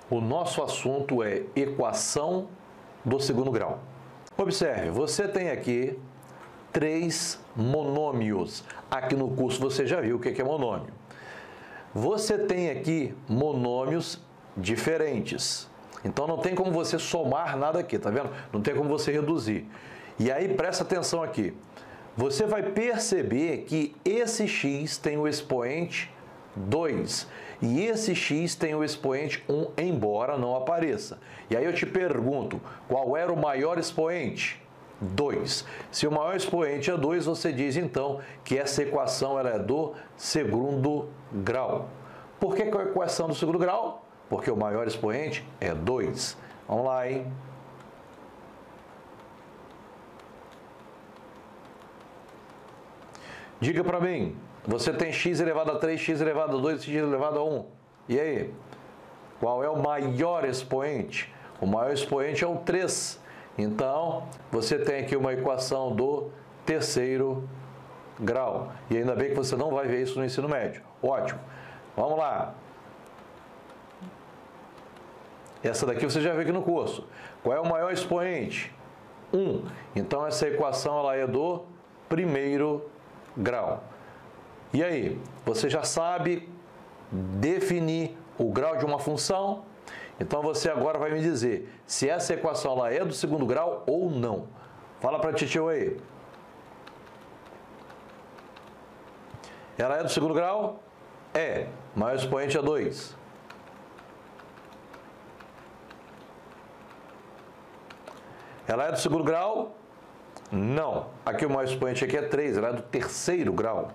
O nosso assunto é equação do segundo grau. Observe, você tem aqui 3 monômios. Aqui no curso você já viu o que é monômio. Você tem aqui monômios diferentes. Então não tem como você somar nada aqui, tá vendo? Não tem como você reduzir. E aí presta atenção aqui. Você vai perceber que esse x tem o expoente 2 e esse x tem o expoente 1, embora não apareça. E aí eu te pergunto, qual era o maior expoente? 2. Se o maior expoente é 2, você diz então que essa equação ela é do segundo grau. Por que é a equação do segundo grau? Porque o maior expoente é 2. Vamos lá, hein? Diga para mim, você tem x elevado a 3, x elevado a 2, x elevado a 1. E aí? Qual é o maior expoente? O maior expoente é o 3. Então, você tem aqui uma equação do terceiro grau. E ainda bem que você não vai ver isso no ensino médio. Ótimo. Vamos lá. Essa daqui você já viu aqui no curso. Qual é o maior expoente? 1. Então, essa equação ela é do primeiro grau. E aí? Você já sabe definir o grau de uma função? Então, você agora vai me dizer se essa equação ela é do segundo grau ou não. Fala para a titio aí. Ela é do segundo grau? É. Maior expoente é 2. Ela é do segundo grau? Não. Aqui o maior expoente aqui é 3, ela é do terceiro grau.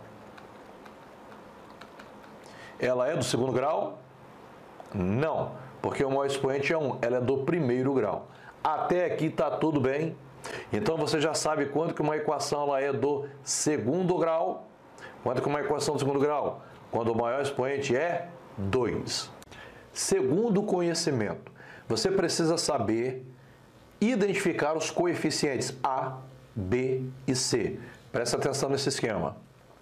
Ela é do segundo grau? Não, porque o maior expoente é 1, ela é do primeiro grau. Até aqui está tudo bem. Então você já sabe quando que uma equação ela é do segundo grau. Quando que uma equação do segundo grau? Quando o maior expoente é 2. Segundo conhecimento, você precisa saber identificar os coeficientes A, B e C. Presta atenção nesse esquema.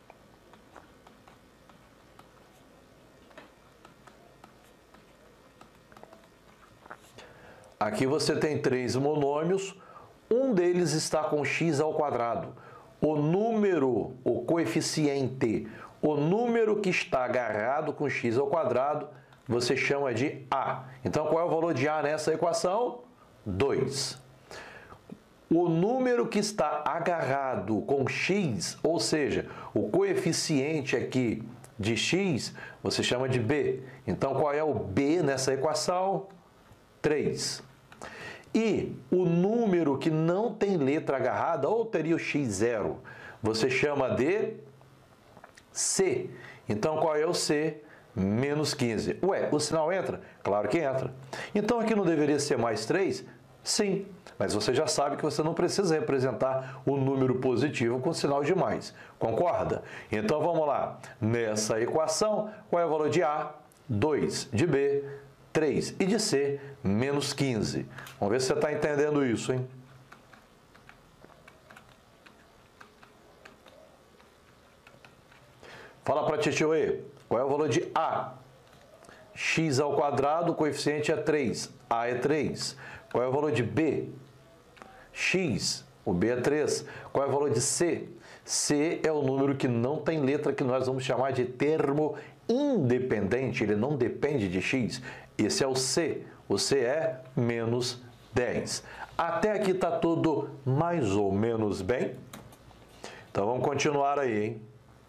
Aqui você tem 3 monômios, um deles está com x ao quadrado. O número, o coeficiente, o número que está agarrado com x ao quadrado, você chama de A. Então, qual é o valor de A nessa equação? 2. O número que está agarrado com x, ou seja, o coeficiente aqui de x, você chama de B. Então, qual é o B nessa equação? 3. E o número que não tem letra agarrada, ou teria o x0, você chama de C. Então, qual é o C? Menos 15. Ué, o sinal entra? Claro que entra. Então, aqui não deveria ser mais 3? Sim, mas você já sabe que você não precisa representar o número positivo com sinal de mais. Concorda? Então, vamos lá. Nessa equação, qual é o valor de A? 2. De B? 3. E de C? Menos 15. Vamos ver se você está entendendo isso, hein? Fala para a titio aí. Qual é o valor de A? X ao quadrado, o coeficiente é 3. A é 3. Qual é o valor de B? X. O B é 3. Qual é o valor de C? C é o número que não tem letra, que nós vamos chamar de termo independente. Ele não depende de x. Esse é o C. O C é menos 10. Até aqui está tudo mais ou menos bem? Então, vamos continuar aí, hein?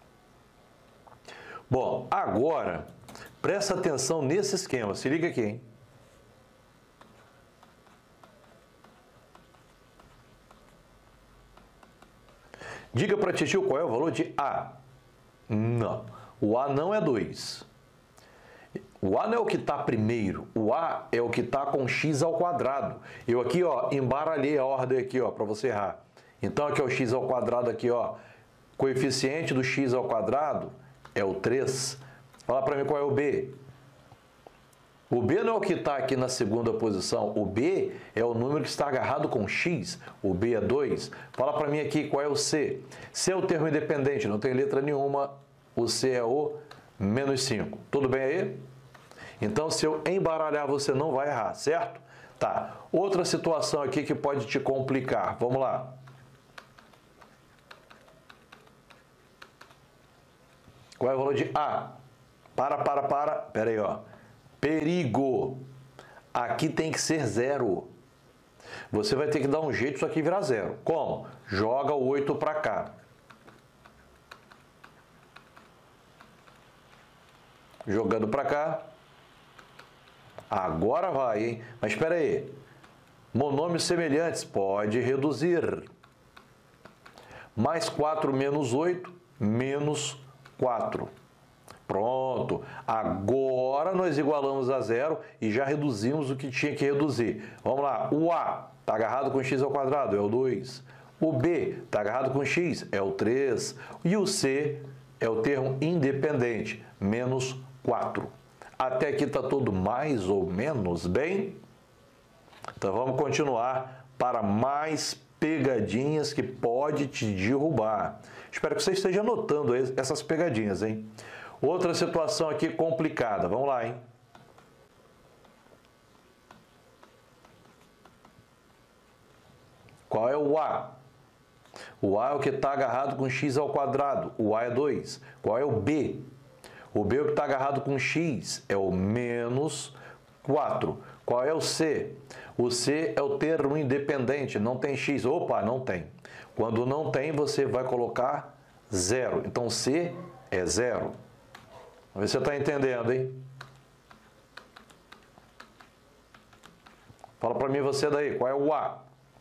Bom, agora, presta atenção nesse esquema. Se liga aqui, hein? Diga para a titio qual é o valor de A. Não, o A não é 2. O A não é o que está primeiro, o A é o que está com x ao quadrado. Eu aqui, ó, embaralhei a ordem aqui, ó, para você errar. Então, aqui é o x ao quadrado aqui, ó. Coeficiente do x ao quadrado é o 3. Fala para mim qual é o B. O B não é o que está aqui na segunda posição. O B é o número que está agarrado com x. O B é 2. Fala para mim aqui qual é o C. C é o termo independente, não tem letra nenhuma. O C é o menos 5. Tudo bem aí? Então, se eu embaralhar, você não vai errar, certo? Tá. Outra situação aqui que pode te complicar. Vamos lá. Qual é o valor de A? Pera aí, ó. Perigo. Aqui tem que ser 0. Você vai ter que dar um jeito isso aqui virar 0. Como? Joga o 8 para cá. Jogando para cá. Agora vai, hein? Mas espera aí. Monômios semelhantes. Pode reduzir. Mais 4 menos 8, menos 4. Pronto. Agora nós igualamos a 0 e já reduzimos o que tinha que reduzir. Vamos lá. O A está agarrado com x ao quadrado, é o 2. O B está agarrado com x, é o 3. E o C é o termo independente, menos 4. Até aqui está tudo mais ou menos bem? Então vamos continuar para mais pegadinhas que pode te derrubar. Espero que você esteja anotando essas pegadinhas, hein? Outra situação aqui complicada. Vamos lá, hein? Qual é o A? O A é o que está agarrado com x ao quadrado. O A é 2. Qual é o B? O B é o que está agarrado com x. É o menos 4. Qual é o C? O C é o termo independente. Não tem x. Opa, não tem. Quando não tem, você vai colocar 0. Então, C é 0. Vamos ver se você está entendendo, hein? Fala para mim você daí. Qual é o A?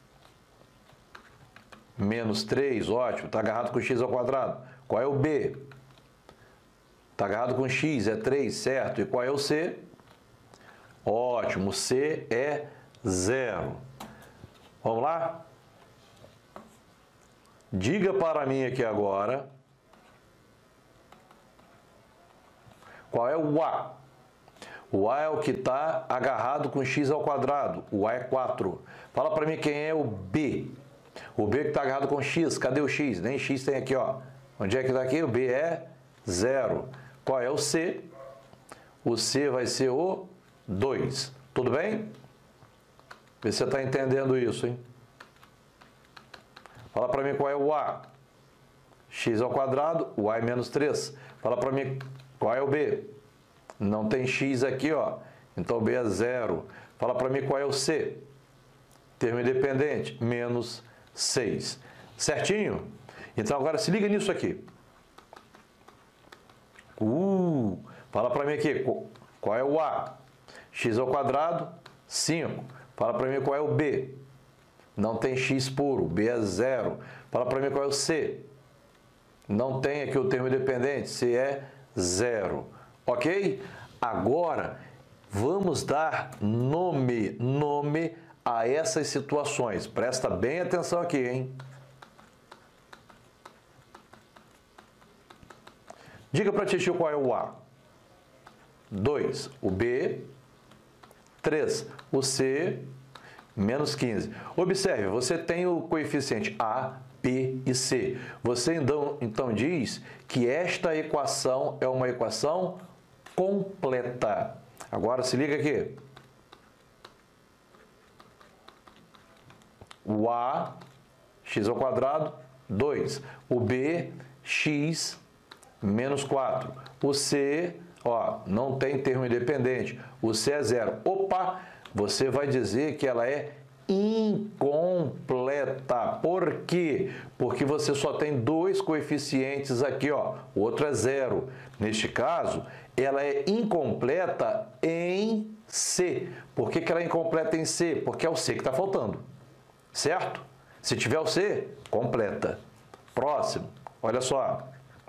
Menos 3, ótimo. Está agarrado com x ao quadrado. Qual é o B? Está agarrado com x, é 3, certo. E qual é o C? Ótimo, C é 0. Vamos lá? Diga para mim aqui agora. Qual é o A? O A é o que está agarrado com x ao quadrado. O A é 4. Fala para mim quem é o B. O B que está agarrado com x. Cadê o x? Nem x tem aqui, ó. Onde é que está aqui? O B é 0. Qual é o C? O C vai ser o 2. Tudo bem? Vê se você está entendendo isso, hein? Fala para mim qual é o A. X ao quadrado, o A é menos 3. Fala para mim qual é o B. Não tem x aqui, ó. Então o B é 0. Fala para mim qual é o C. Termo independente, menos 6. Certinho? Então agora se liga nisso aqui. Fala para mim aqui, qual é o A? X ao quadrado, 5. Fala para mim qual é o B. Não tem x puro, B é 0. Fala para mim qual é o C. Não tem aqui o termo independente, C é 0. Ok? Agora, vamos dar nome a essas situações. Presta bem atenção aqui, hein? Diga para titio qual é o A. 2. O B. 3. O C. Menos 15. Observe, você tem o coeficiente A, B e C. Você então diz que esta equação é uma equação completa. Agora se liga aqui. O A, x ao quadrado, 2. O B, x menos 4. O C, ó, não tem termo independente. O C é 0. Opa! Você vai dizer que ela é incompleta. Por quê? Porque você só tem 2 coeficientes aqui, ó. O outro é 0. Neste caso, ela é incompleta em C. Por que ela é incompleta em C? Porque é o C que está faltando. Certo? Se tiver o C, completa. Próximo. Olha só.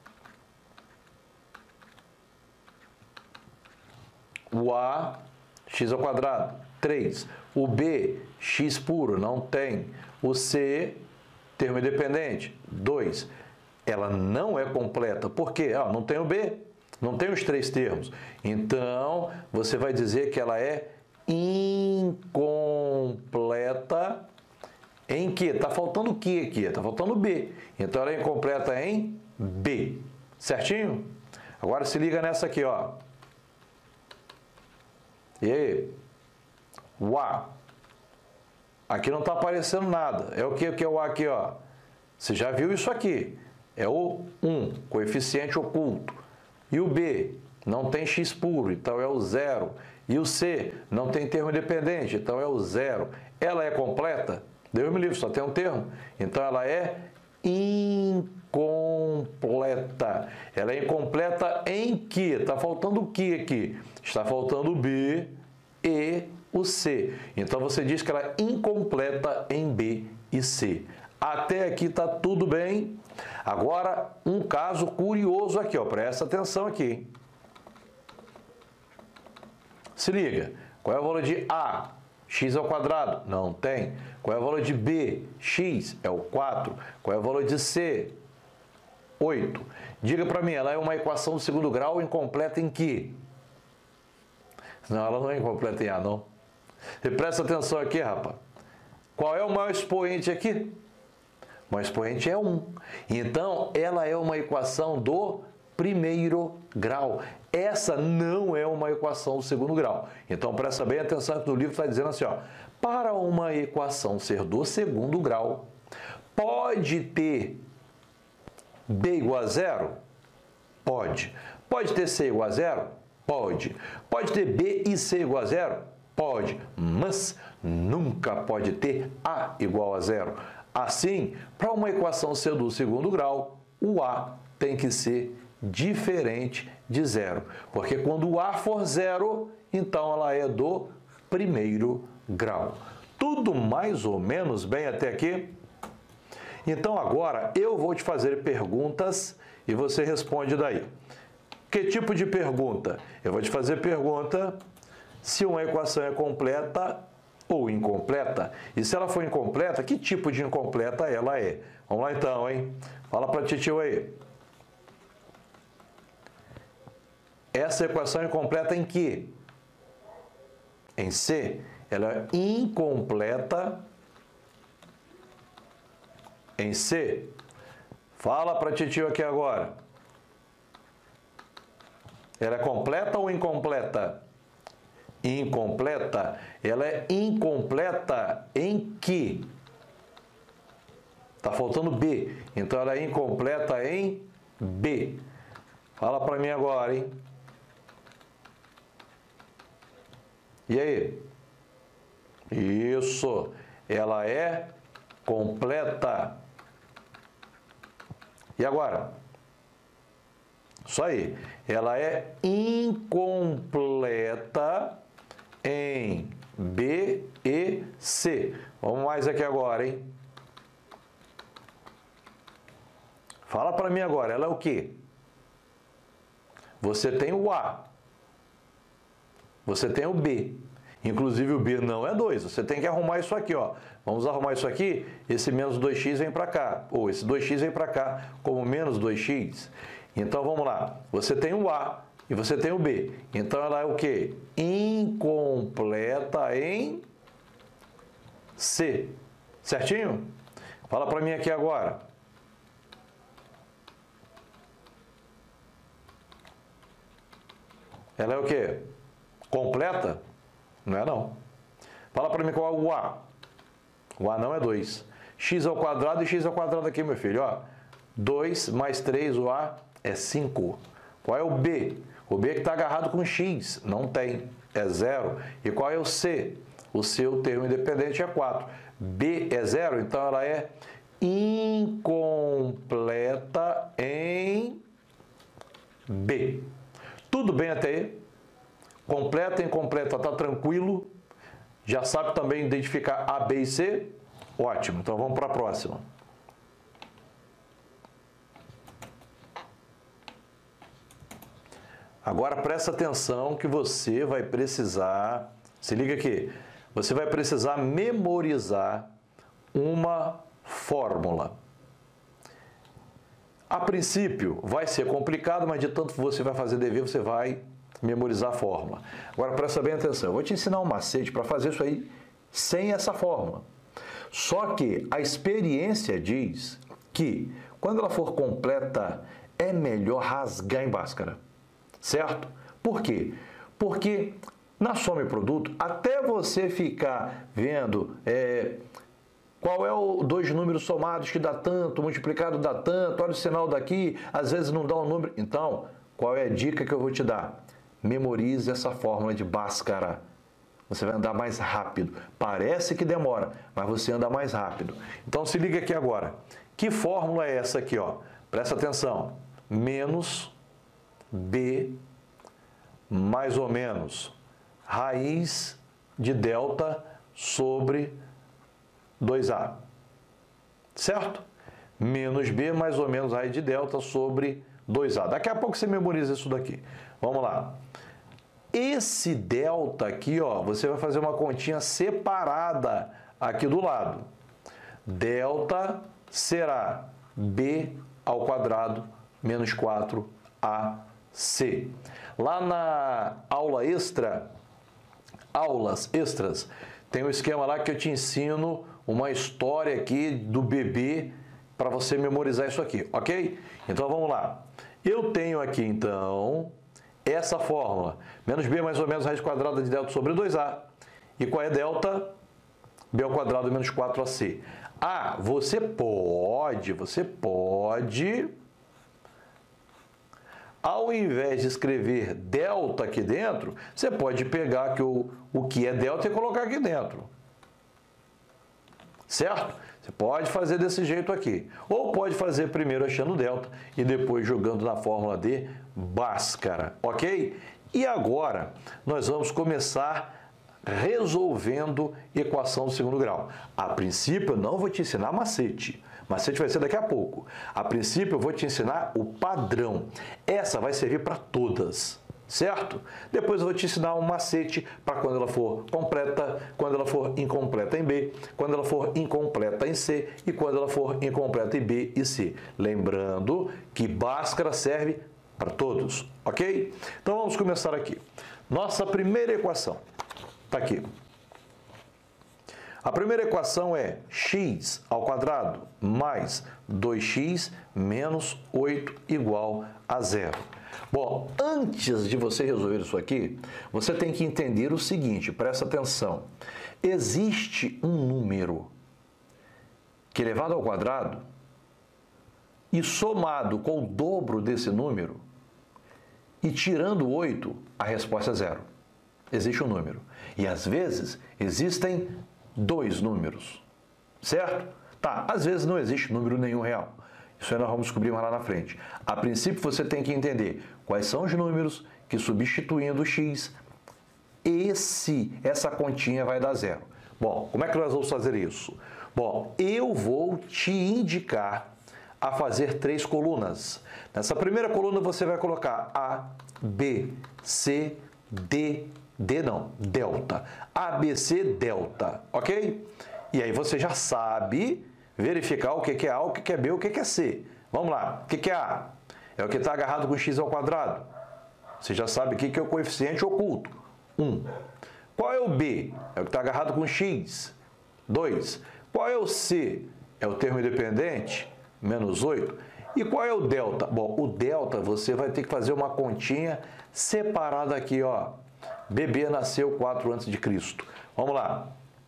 O A, x ao quadrado, 3. O B, x puro, não tem. O C, termo independente, 2. Ela não é completa. Por quê? Não tem o B, não tem os 3 termos. Então, você vai dizer que ela é incompleta em que? Está faltando o que aqui? Está faltando o B. Então, ela é incompleta em B. Certinho? Agora, se liga nessa aqui, ó. E aí? O A. Aqui não está aparecendo nada. É o que é o A aqui, ó? Você já viu isso aqui. É o 1, coeficiente oculto. E o B não tem x puro, então é o 0. E o C não tem termo independente, então é o 0. Ela é completa? Deus me livre, só tem um termo. Então ela é incompleta. Ela é incompleta em que? Está faltando o que aqui? Está faltando o B e o C. Então você diz que ela é incompleta em B e C. Até aqui está tudo bem. Agora, um caso curioso aqui, ó. Presta atenção aqui, hein? Se liga. Qual é o valor de A? X ao quadrado? Não tem. Qual é o valor de B? X é o 4. Qual é o valor de C? 8. Diga para mim, ela é uma equação do segundo grau incompleta em que? Não, ela não é incompleta em A, não. Você presta atenção aqui, rapaz. Qual é o maior expoente aqui? O maior expoente é 1. Então, ela é uma equação do primeiro grau. Essa não é uma equação do segundo grau. Então, presta bem atenção que no livro está dizendo assim, ó. Para uma equação ser do segundo grau, pode ter B igual a 0? Pode. Pode ter C igual a 0? Pode. Pode ter B e C igual a 0? Pode. Mas nunca pode ter A igual a 0. Assim, para uma equação ser do segundo grau, o A tem que ser diferente de 0. Porque quando o A for 0, então ela é do primeiro grau. Tudo mais ou menos bem até aqui? Então agora eu vou te fazer perguntas e você responde daí. Que tipo de pergunta? Eu vou te fazer pergunta se uma equação é completa ou incompleta. E se ela for incompleta, que tipo de incompleta ela é? Vamos lá então, hein? Fala para a titio aí. Essa equação é incompleta em que? Em C. Ela é incompleta em C. Fala para a titio aqui agora. Ela é completa ou incompleta? Incompleta. Ela é incompleta em que? Está faltando B. Então, ela é incompleta em B. Fala para mim agora, hein? E aí? Isso. Ela é completa. E agora? Isso aí. Ela é incompleta em B e C. Vamos mais aqui agora, hein? Fala para mim agora. Ela é o quê? Você tem o A. Você tem o B. Inclusive o B não é 2. Você tem que arrumar isso aqui, ó. Vamos arrumar isso aqui. Esse menos 2x vem para cá. Ou esse 2x vem para cá como menos 2x. Então, vamos lá. Você tem o A e você tem o B. Então, ela é o quê? Incompleta em C. Certinho? Fala para mim aqui agora. Ela é o quê? Completa? Não é não. Fala para mim qual é o A. O A não é 2. X ao quadrado e x ao quadrado aqui, meu filho. Ó. 2 mais 3, o A é 5. Qual é o B? O B é que está agarrado com x. Não tem. É 0. E qual é o C? O C, o termo independente, é 4. B é 0, então ela é incompleta em B. Tudo bem até aí? Completa e incompleta, tá tranquilo? Já sabe também identificar A, B e C? Ótimo, então vamos para a próxima. Agora presta atenção que você vai precisar, se liga aqui, você vai precisar memorizar uma fórmula. A princípio vai ser complicado, mas de tanto que você vai fazer dever, você vai memorizar a fórmula. Agora presta bem atenção, eu vou te ensinar um macete para fazer isso aí sem essa fórmula. Só que a experiência diz que quando ela for completa, é melhor rasgar em Bhaskara. Certo? Por quê? Porque Na soma e produto, até você ficar vendo qual é o dois números somados que dá tanto, multiplicado dá tanto, olha o sinal daqui, às vezes não dá um número. Então, qual é a dica que eu vou te dar? Memorize essa fórmula de Bhaskara. Você vai andar mais rápido. Parece que demora, mas você anda mais rápido. Então, se liga aqui agora. Que fórmula é essa aqui, ó? Presta atenção. Menos B mais ou menos raiz de delta sobre 2A. Certo? Menos B mais ou menos raiz de delta sobre 2A. Daqui a pouco você memoriza isso daqui. Vamos lá. Esse delta aqui, ó, você vai fazer uma continha separada aqui do lado. Delta será B ao quadrado menos 4AC. Lá na aula extra, aulas extras, tem um esquema lá que eu te ensino uma história aqui do bebê para você memorizar isso aqui, ok? Então vamos lá. Eu tenho aqui então essa fórmula, menos B mais ou menos raiz quadrada de delta sobre 2A. E qual é delta? B ao quadrado menos 4AC. Ah, você pode, ao invés de escrever delta aqui dentro, você pode pegar aqui o que é delta e colocar aqui dentro. Certo? Você pode fazer desse jeito aqui. Ou pode fazer primeiro achando delta e depois jogando na fórmula de Bhaskara, ok? E agora nós vamos começar resolvendo equação do segundo grau. A princípio eu não vou te ensinar macete. Macete vai ser daqui a pouco. A princípio eu vou te ensinar o padrão. Essa vai servir para todas. Certo? Depois eu vou te ensinar um macete para quando ela for completa, quando ela for incompleta em B, quando ela for incompleta em C e quando ela for incompleta em B e C. Lembrando que Bhaskara serve para todos, ok? Então vamos começar aqui. Nossa primeira equação está aqui. A primeira equação é x ao quadrado mais 2x menos 8 igual a 0. Bom, antes de você resolver isso aqui, você tem que entender o seguinte, presta atenção. Existe um número que elevado ao quadrado e somado com o dobro desse número e tirando 8, a resposta é 0. Existe um número. E às vezes existem dois números, certo? Tá, às vezes não existe número nenhum real. Isso aí nós vamos descobrir mais lá na frente. A princípio, você tem que entender quais são os números que, substituindo o x, essa continha vai dar 0. Bom, como é que nós vamos fazer isso? Bom, eu vou te indicar a fazer 3 colunas. Nessa primeira coluna, você vai colocar A, B, C, D, delta. A, B, C, delta, ok? E aí você já sabe verificar o que é A, o que é B, o que é C. Vamos lá, o que é A? É o que está agarrado com x ao quadrado. Você já sabe o que é o coeficiente oculto, 1. Qual é o B? É o que está agarrado com x, 2. Qual é o C? É o termo independente, menos 8. E qual é o delta? Bom, o delta você vai ter que fazer uma continha separada aqui, ó. Bebê nasceu 4 a.C. Vamos lá.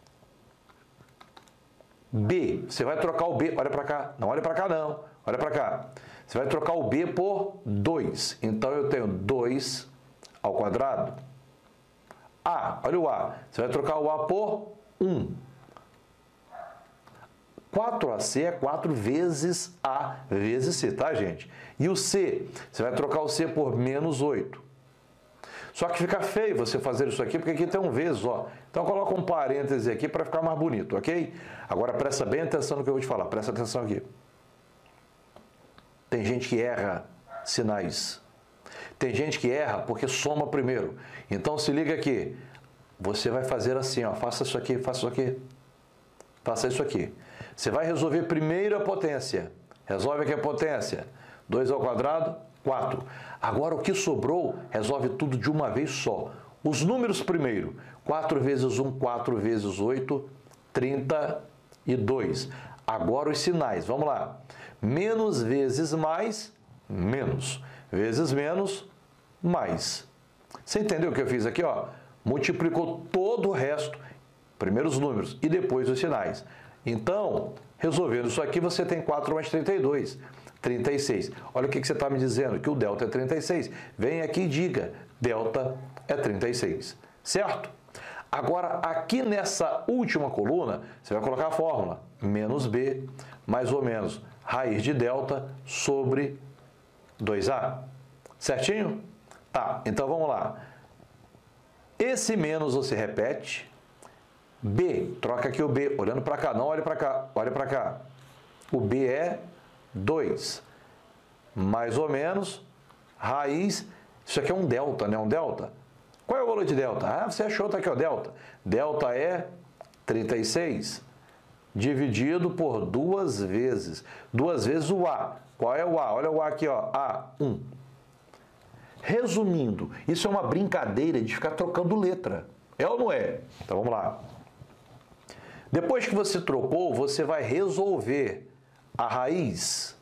B, você vai trocar o B, olha para cá, não olha para cá não, olha para cá. Você vai trocar o B por 2, então eu tenho 2 ao quadrado. A, olha o A, você vai trocar o A por 1. 4AC é 4 vezes A vezes C, tá, gente? E o C, você vai trocar o C por menos 8. Só que fica feio você fazer isso aqui, porque aqui tem um vezes, ó. Então, coloca um parêntese aqui para ficar mais bonito, ok? Agora, presta bem atenção no que eu vou te falar. Presta atenção aqui. Tem gente que erra sinais. Tem gente que erra porque soma primeiro. Então, se liga aqui. Você vai fazer assim, ó. Faça isso aqui, faça isso aqui. Faça isso aqui. Você vai resolver primeiro a potência. Resolve aqui a potência. 2 ao quadrado, 4. Agora, o que sobrou, resolve tudo de uma vez só. Os números primeiro. 4 vezes 1, 4 vezes 8, 32. Agora, os sinais. Vamos lá. Menos vezes mais, menos. Vezes menos, mais. Você entendeu o que eu fiz aqui? Ó? multiplicou todo o resto, primeiro os números e depois os sinais. Então, resolvendo isso aqui, você tem 4 mais 32, 36. Olha o que você está me dizendo, que o delta é 36. Vem aqui e diga, delta é 36, certo? Agora, aqui nessa última coluna, você vai colocar a fórmula, menos b, mais ou menos, raiz de delta sobre 2a. Certinho? Tá, então vamos lá. Esse menos você repete. B, troca aqui o B, olhando para cá, não olhe para cá, olha para cá. O B é 2, mais ou menos, raiz, isso aqui é um delta, né? Um delta. Qual é o valor de delta? Ah, você achou, tá aqui, ó, delta. Delta é 36, dividido por 2 vezes. 2 vezes o A. Qual é o A? Olha o A aqui, ó, A, 1. Resumindo, isso é uma brincadeira de ficar trocando letra. É ou não é? Então, vamos lá. Depois que você trocou, você vai resolver a raiz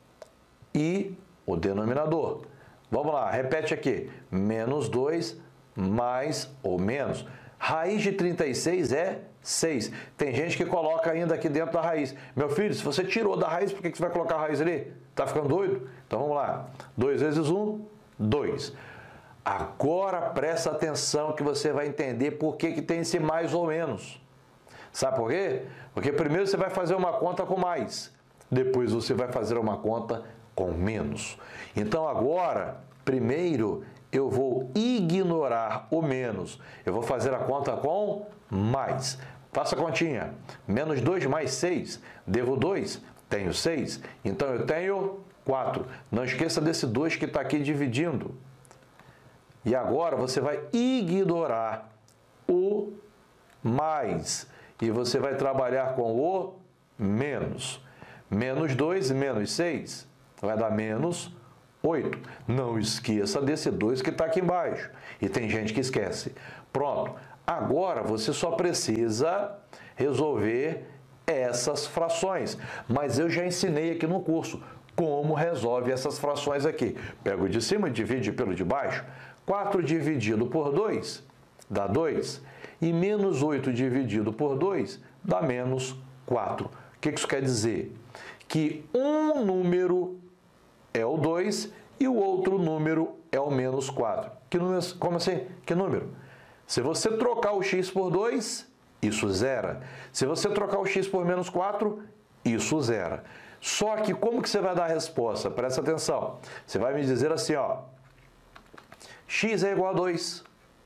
e o denominador. Vamos lá, repete aqui. Menos 2 mais ou menos. Raiz de 36 é 6. Tem gente que coloca ainda aqui dentro da raiz. Meu filho, se você tirou da raiz, por que você vai colocar a raiz ali? Tá ficando doido? Então vamos lá. 2 vezes 1, 2. Agora presta atenção que você vai entender por que tem esse mais ou menos. Sabe por quê? Porque primeiro você vai fazer uma conta com mais, depois você vai fazer uma conta com menos. Então agora, primeiro eu vou ignorar o menos, eu vou fazer a conta com mais. Faça a continha, menos 2 mais 6, devo 2, tenho 6, então eu tenho 4. Não esqueça desse 2 que está aqui dividindo. E agora você vai ignorar o mais e você vai trabalhar com o menos. Menos 2 menos 6 vai dar menos 8. Não esqueça desse 2 que está aqui embaixo. E tem gente que esquece. Pronto. Agora você só precisa resolver essas frações. Mas eu já ensinei aqui no curso como resolve essas frações aqui. Pega o de cima e divide pelo de baixo. 4 dividido por 2 dá 2. E menos 8 dividido por 2 dá menos 4. O que isso quer dizer? Que um número é o 2 e o outro número é o menos 4. Que número? Como assim? Que número? Se você trocar o x por 2, isso zera. Se você trocar o x por menos 4, isso zera. Só que como que você vai dar a resposta? Presta atenção. Você vai me dizer assim, ó. X é igual a 2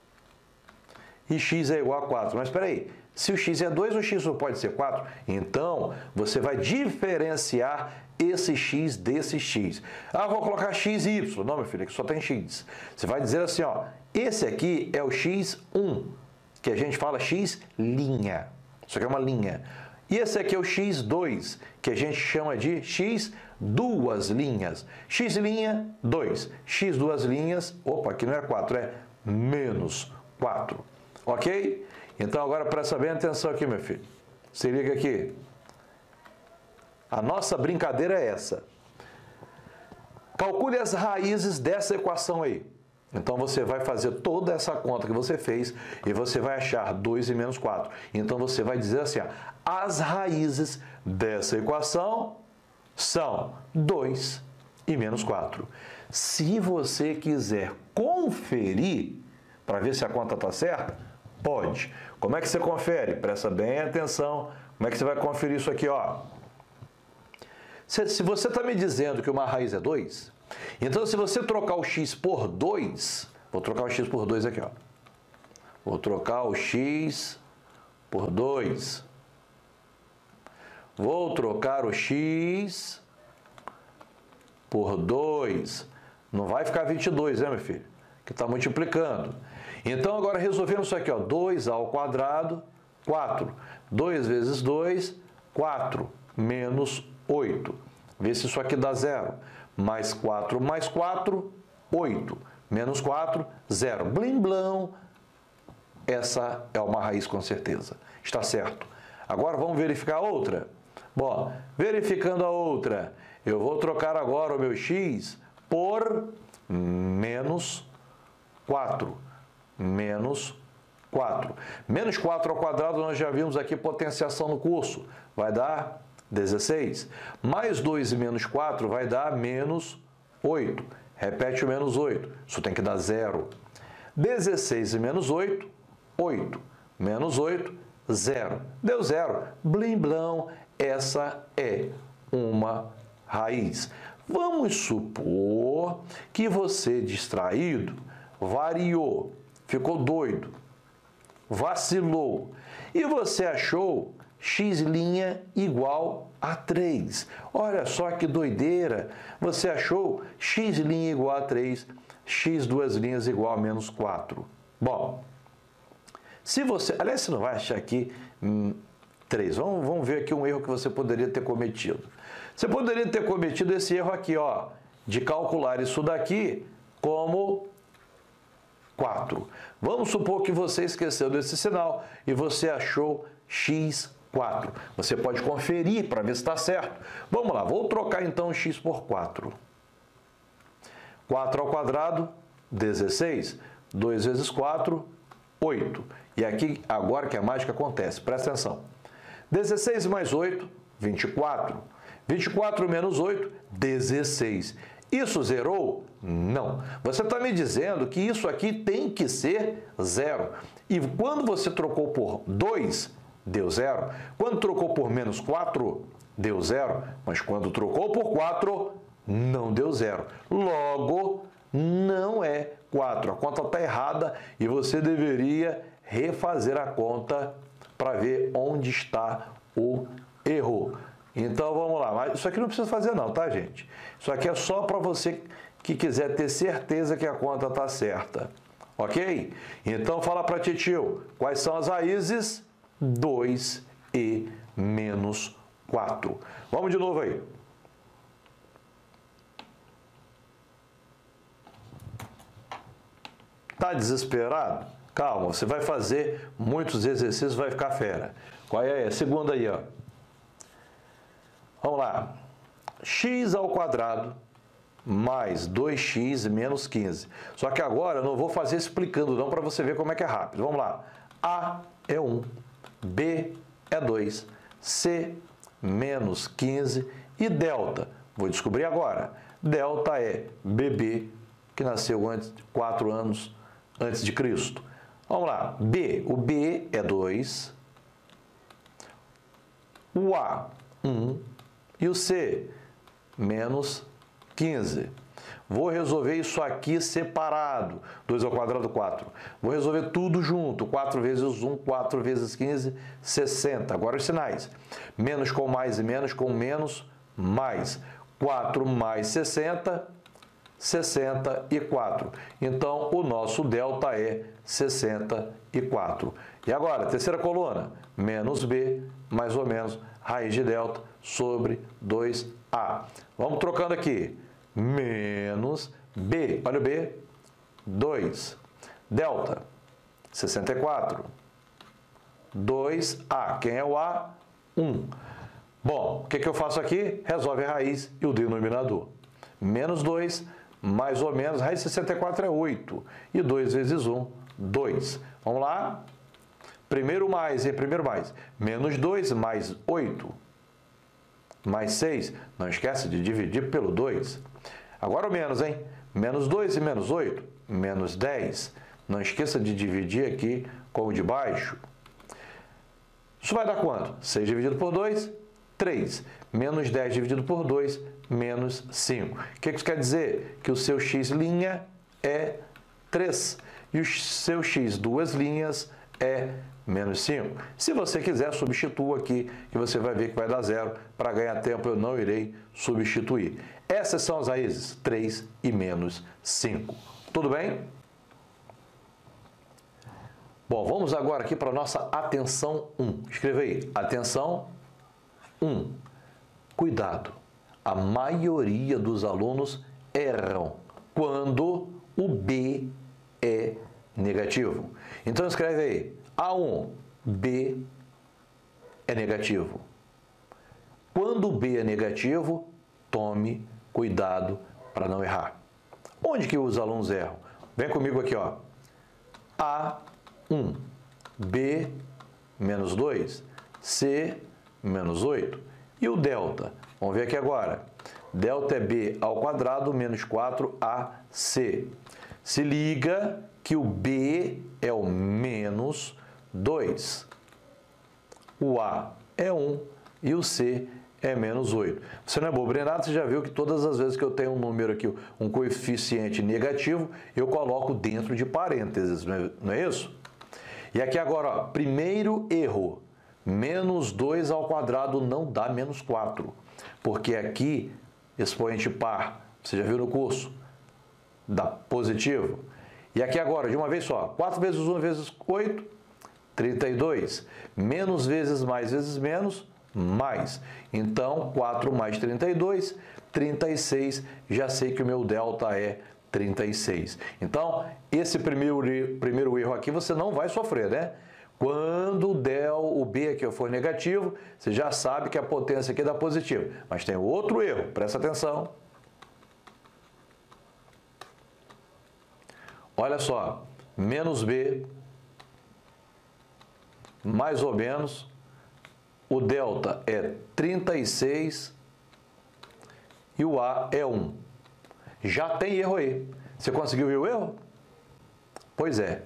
e x é igual a 4. Mas espera aí, se o x é 2, o x não pode ser 4? Então, você vai diferenciar esse x desse x. Ah, vou colocar x e y. Não, meu filho, aqui só tem x. Você vai dizer assim, ó, esse aqui é o x1, que a gente fala x'. Isso aqui é uma linha. E esse aqui é o x2, que a gente chama de x duas linhas. X', 2. X duas linhas, opa, aqui não é 4, é menos 4. Ok? Então agora presta bem atenção aqui, meu filho. Se liga aqui. A nossa brincadeira é essa. Calcule as raízes dessa equação aí. Então você vai fazer toda essa conta que você fez e você vai achar 2 e menos 4. Então você vai dizer assim, ó, as raízes dessa equação são 2 e menos 4. Se você quiser conferir para ver se a conta está certa, pode. Como é que você confere? Presta bem atenção. Como é que você vai conferir isso aqui, ó? Se você está me dizendo que uma raiz é 2, então se você trocar o x por 2, vou trocar o x por 2 aqui, ó. Vou trocar o x por 2. Vou trocar o x por 2. Não vai ficar 22, né, meu filho? Que está multiplicando. Então, agora resolvendo isso aqui, ó. 2 ao quadrado, 4. 2 vezes 2, 4. Menos 8. Vê se isso aqui dá 0. Mais 4 mais 4, 8. Menos 4, 0. Blim, blão. Essa é uma raiz com certeza. Está certo. Agora vamos verificar a outra. Bom, verificando a outra, eu vou trocar agora o meu x por menos 4. Menos 4. Menos 4 ao quadrado, nós já vimos aqui potenciação no curso, vai dar 16. Mais 2 e menos 4 vai dar menos 8. Repete o menos 8, isso tem que dar 0. 16 e menos 8, 8. Menos 8, 0. Deu 0. Blim, blão, essa é uma raiz. Vamos supor que você, distraído, variou, ficou doido, vacilou e você achou x' igual a 3. Olha só que doideira! Você achou x' igual a 3, x duas linhas igual a menos 4. Bom, se você... Aliás, você não vai achar aqui 3. Vamos ver aqui um erro que você poderia ter cometido. Você poderia ter cometido esse erro aqui, ó, de calcular isso daqui como 4. Vamos supor que você esqueceu desse sinal e você achou x4. Você pode conferir para ver se está certo. Vamos lá, vou trocar então x por 4. 4 ao quadrado, 16. 2 vezes 4, 8. E aqui, agora que a mágica acontece, presta atenção. 16 mais 8, 24. 24 menos 8, 16. Isso zerou? Não. Você está me dizendo que isso aqui tem que ser 0. E quando você trocou por 2, deu 0. Quando trocou por menos 4, deu 0. Mas quando trocou por 4, não deu 0. Logo, não é 4. A conta está errada e você deveria refazer a conta para ver onde está o erro. Então, vamos lá. Mas isso aqui não precisa fazer não, tá, gente? Isso aqui é só para você que quiser ter certeza que a conta está certa. Ok? Então, fala para titio. Quais são as raízes? 2 e menos 4. Vamos de novo aí. Tá desesperado? Calma, você vai fazer muitos exercícios, vai ficar fera. Qual é a segunda aí, ó? Vamos lá. X ao quadrado mais 2x menos 15. Só que agora eu não vou fazer explicando não para você ver como é que é rápido. Vamos lá. A é 1, B é 2, C menos 15 e delta. Vou descobrir agora. Delta é bebê que nasceu 4 anos antes de Cristo. Vamos lá. B, o B é 2, o A 1 e o C menos 15. Vou resolver isso aqui separado. 2 ao quadrado, 4. Vou resolver tudo junto. 4 vezes 1, 4 vezes 15, 60. Agora os sinais. Menos com mais e menos com menos, mais. 4 mais 60, 64. Então, o nosso delta é 64. E agora, terceira coluna. Menos B, mais ou menos, raiz de delta sobre 2A. Vamos trocando aqui. Menos B, olha o B, 2. Delta, 64. 2A, quem é o A? 1. Bom, o que eu faço aqui? Resolve a raiz e o denominador. Menos 2, mais ou menos, raiz de 64 é 8. E 2 vezes 1, 2. Vamos lá? Primeiro mais, primeiro mais. Menos 2 mais 8. Mais 6. Não esquece de dividir pelo 2. Agora o menos, hein? Menos 2 e menos 8. Menos 10. Não esqueça de dividir aqui com o de baixo. Isso vai dar quanto? 6 dividido por 2, 3. Menos 10 dividido por 2, menos 5. O que isso quer dizer? Que o seu x' é 3. E o seu x duas linhas é menos 5. Se você quiser, substitua aqui e você vai ver que vai dar 0. Para ganhar tempo, eu não irei substituir. Essas são as raízes, 3 e menos 5. Tudo bem? Bom, vamos agora aqui para a nossa atenção 1. Escreva aí, atenção 1. Cuidado, a maioria dos alunos erram quando o B é negativo. Então escreve aí, A1, B é negativo. Quando o B é negativo, tome cuidado para não errar. Onde que os alunos erram? Vem comigo aqui, ó. A1. B menos 2, C menos 8. E o delta? Vamos ver aqui agora. Delta é B ao quadrado menos 4AC. Se liga que o B é o menos 2. O A é 1 e o C é menos 8. Você não é bobo, Renato, você já viu que todas as vezes que eu tenho um número aqui, um coeficiente negativo, eu coloco dentro de parênteses, não é isso? E aqui agora, ó, primeiro erro, menos 2 ao quadrado não dá menos 4, porque aqui, expoente par, você já viu no curso, dá positivo. E aqui agora, de uma vez só, 4 vezes 1 vezes 8, 32. Menos vezes menos, mais. Então, 4 mais 32, 36. Já sei que o meu delta é 36. Então, esse primeiro erro aqui você não vai sofrer, né? Quando o B aqui for negativo, você já sabe que a potência aqui dá positivo. Mas tem outro erro, presta atenção. Olha só, menos B, mais ou menos, o delta é 36 e o A é 1. Já tem erro aí. Você conseguiu ver o erro? Pois é.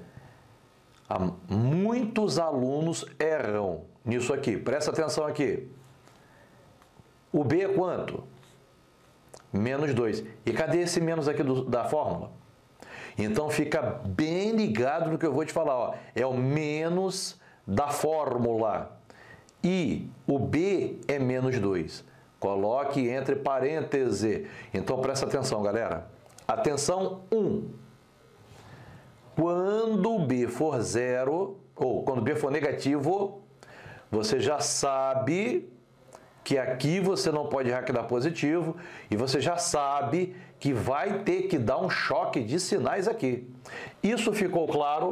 Muitos alunos erram nisso aqui. Presta atenção aqui. O B é quanto? Menos 2. E cadê esse menos aqui da fórmula? Então, fica bem ligado no que eu vou te falar. Ó. É o menos da fórmula. E o B é menos 2. Coloque entre parênteses. Então, presta atenção, galera. Atenção 1. Quando o B for zero, ou quando o B for negativo, você já sabe que aqui você não pode errar que dá positivo, e você já sabe que vai ter que dar um choque de sinais aqui. Isso ficou claro?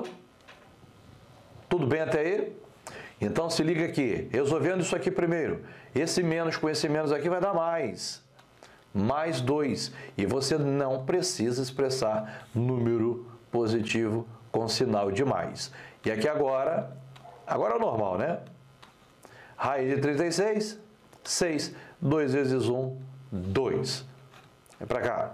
Tudo bem até aí? Então, se liga aqui, resolvendo isso aqui primeiro. Esse menos com esse menos aqui vai dar mais. Mais 2. E você não precisa expressar número positivo com sinal de mais. E aqui agora é o normal, né? Raiz de 36, 6. 2 vezes 1, 2. É para cá.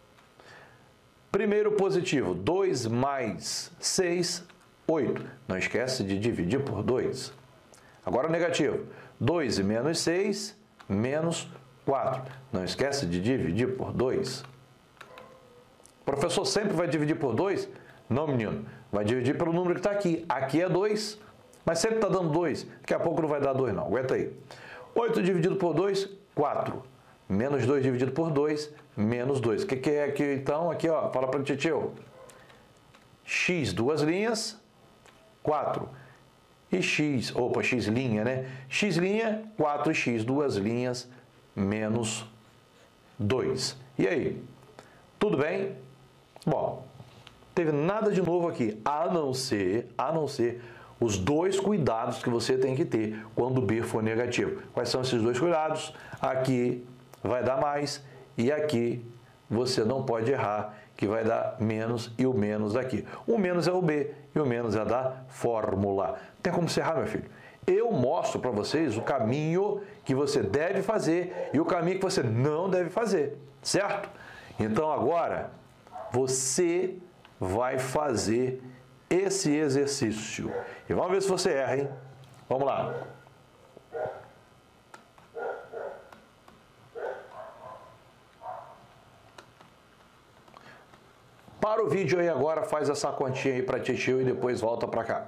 Primeiro positivo, 2 mais 6, 8. Não esquece de dividir por 2. Agora o negativo. 2 e menos 6, menos 4. Não esquece de dividir por 2. O professor sempre vai dividir por 2? Não, menino. Vai dividir pelo número que está aqui. Aqui é 2, mas sempre está dando 2. Daqui a pouco não vai dar 2, não. Aguenta aí. 8 dividido por 2, 4. Menos 2 dividido por 2, menos 2. O que é aqui, então? Aqui, ó. Fala para o titio. X, duas linhas, 4. E x, x' né? X', 4x, duas linhas, menos 2. E aí? Tudo bem? Bom, teve nada de novo aqui, a não ser os dois cuidados que você tem que ter quando o B for negativo. Quais são esses dois cuidados? Aqui vai dar mais e aqui você não pode errar, que vai dar menos e o menos daqui. O menos é o B e o menos é da fórmula. Tem como você errar, meu filho? Eu mostro para vocês o caminho que você deve fazer e o caminho que você não deve fazer, certo? Então agora você vai fazer esse exercício. E vamos ver se você erra, hein? Vamos lá. Para o vídeo aí agora, faz essa continha aí para titio e depois volta para cá.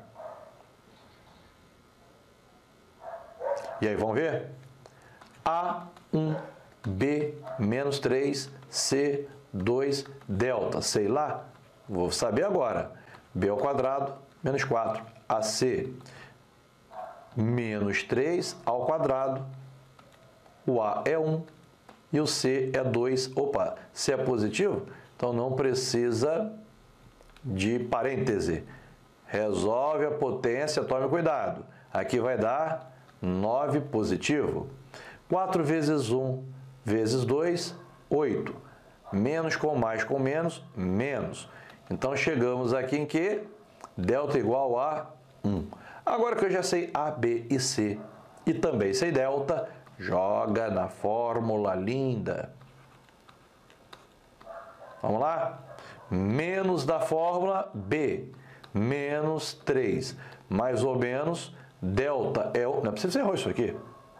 E aí, vamos ver? A1, B, menos 3, C, 2, delta. Sei lá? Vou saber agora. B ao quadrado, menos 4. AC, menos 3 ao quadrado. O A é 1 e o C é 2. Opa, C é positivo? Então, não precisa de parêntese. Resolve a potência, tome cuidado. Aqui vai dar 9 positivo. 4 vezes 1 vezes 2, 8. Menos com mais com menos, menos. Então, chegamos aqui em que? Delta igual a 1. Agora que eu já sei A, B e C e também sei delta, joga na fórmula linda. Vamos lá? Menos da fórmula B, menos 3, mais ou menos, delta é o... Não precisa ser errar isso aqui.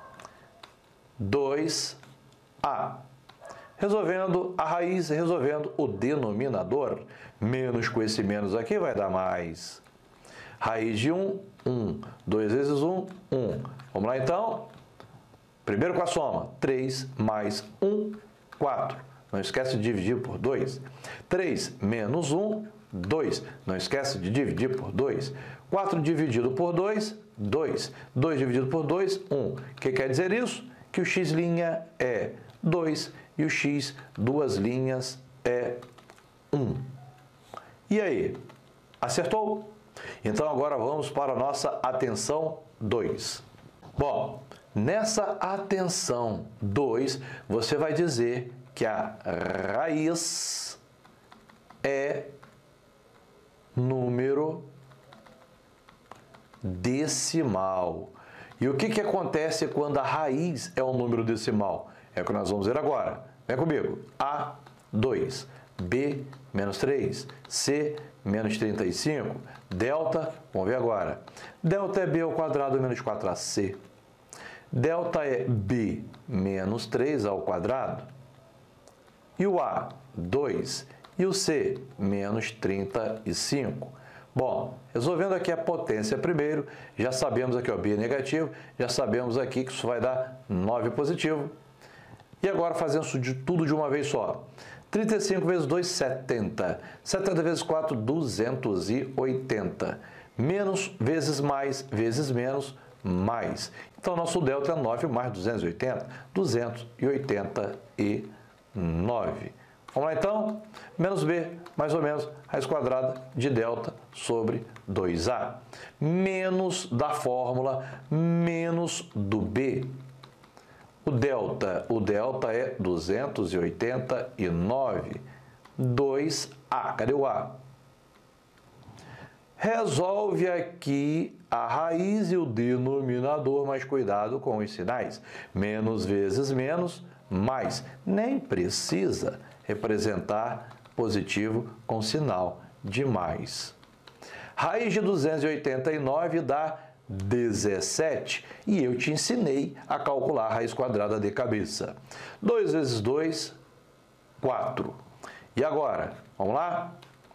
2A. Resolvendo a raiz, resolvendo o denominador. Menos com esse menos aqui vai dar mais. Raiz de 1, 1. 2 vezes 1, 1. Vamos lá então? Primeiro com a soma. 3 mais 1, 4. Não esquece de dividir por 2. 3 menos 1, 2. Não esquece de dividir por 2. 4 dividido por 2, 2. 2 dividido por 2, 1. O que quer dizer isso? Que o x' é 2 e o x, duas linhas, é 1. E aí? Acertou? Então, agora vamos para a nossa atenção 2. Bom, nessa atenção 2, você vai dizer que a raiz é número decimal. E o que acontece quando a raiz é um número decimal? É o que nós vamos ver agora. Vem comigo. A, 2. B, menos 3. C, menos 35. Delta, vamos ver agora. Delta é B ao quadrado menos 4AC. Delta é B menos 3 ao quadrado. E o A, 2. E o C, menos 35. Bom, resolvendo aqui a potência primeiro, já sabemos aqui, ó, B é negativo, já sabemos aqui que isso vai dar 9 positivo. E agora fazendo isso tudo de uma vez só. 35 vezes 2, 70. 70 vezes 4, 280. Menos vezes mais vezes menos, mais. Então, nosso delta é 9 mais 280. 289. Vamos lá, então? Menos b, mais ou menos, raiz quadrada de delta sobre 2a. Menos da fórmula, menos do b. O delta é 289. 2a. Cadê o a? Resolve aqui a raiz e o denominador, mas cuidado com os sinais. Menos vezes menos, mais. Nem precisa representar positivo com sinal de mais. Raiz de 289 dá 17. E eu te ensinei a calcular a raiz quadrada de cabeça. 2 vezes 2, 4. E agora? Vamos lá?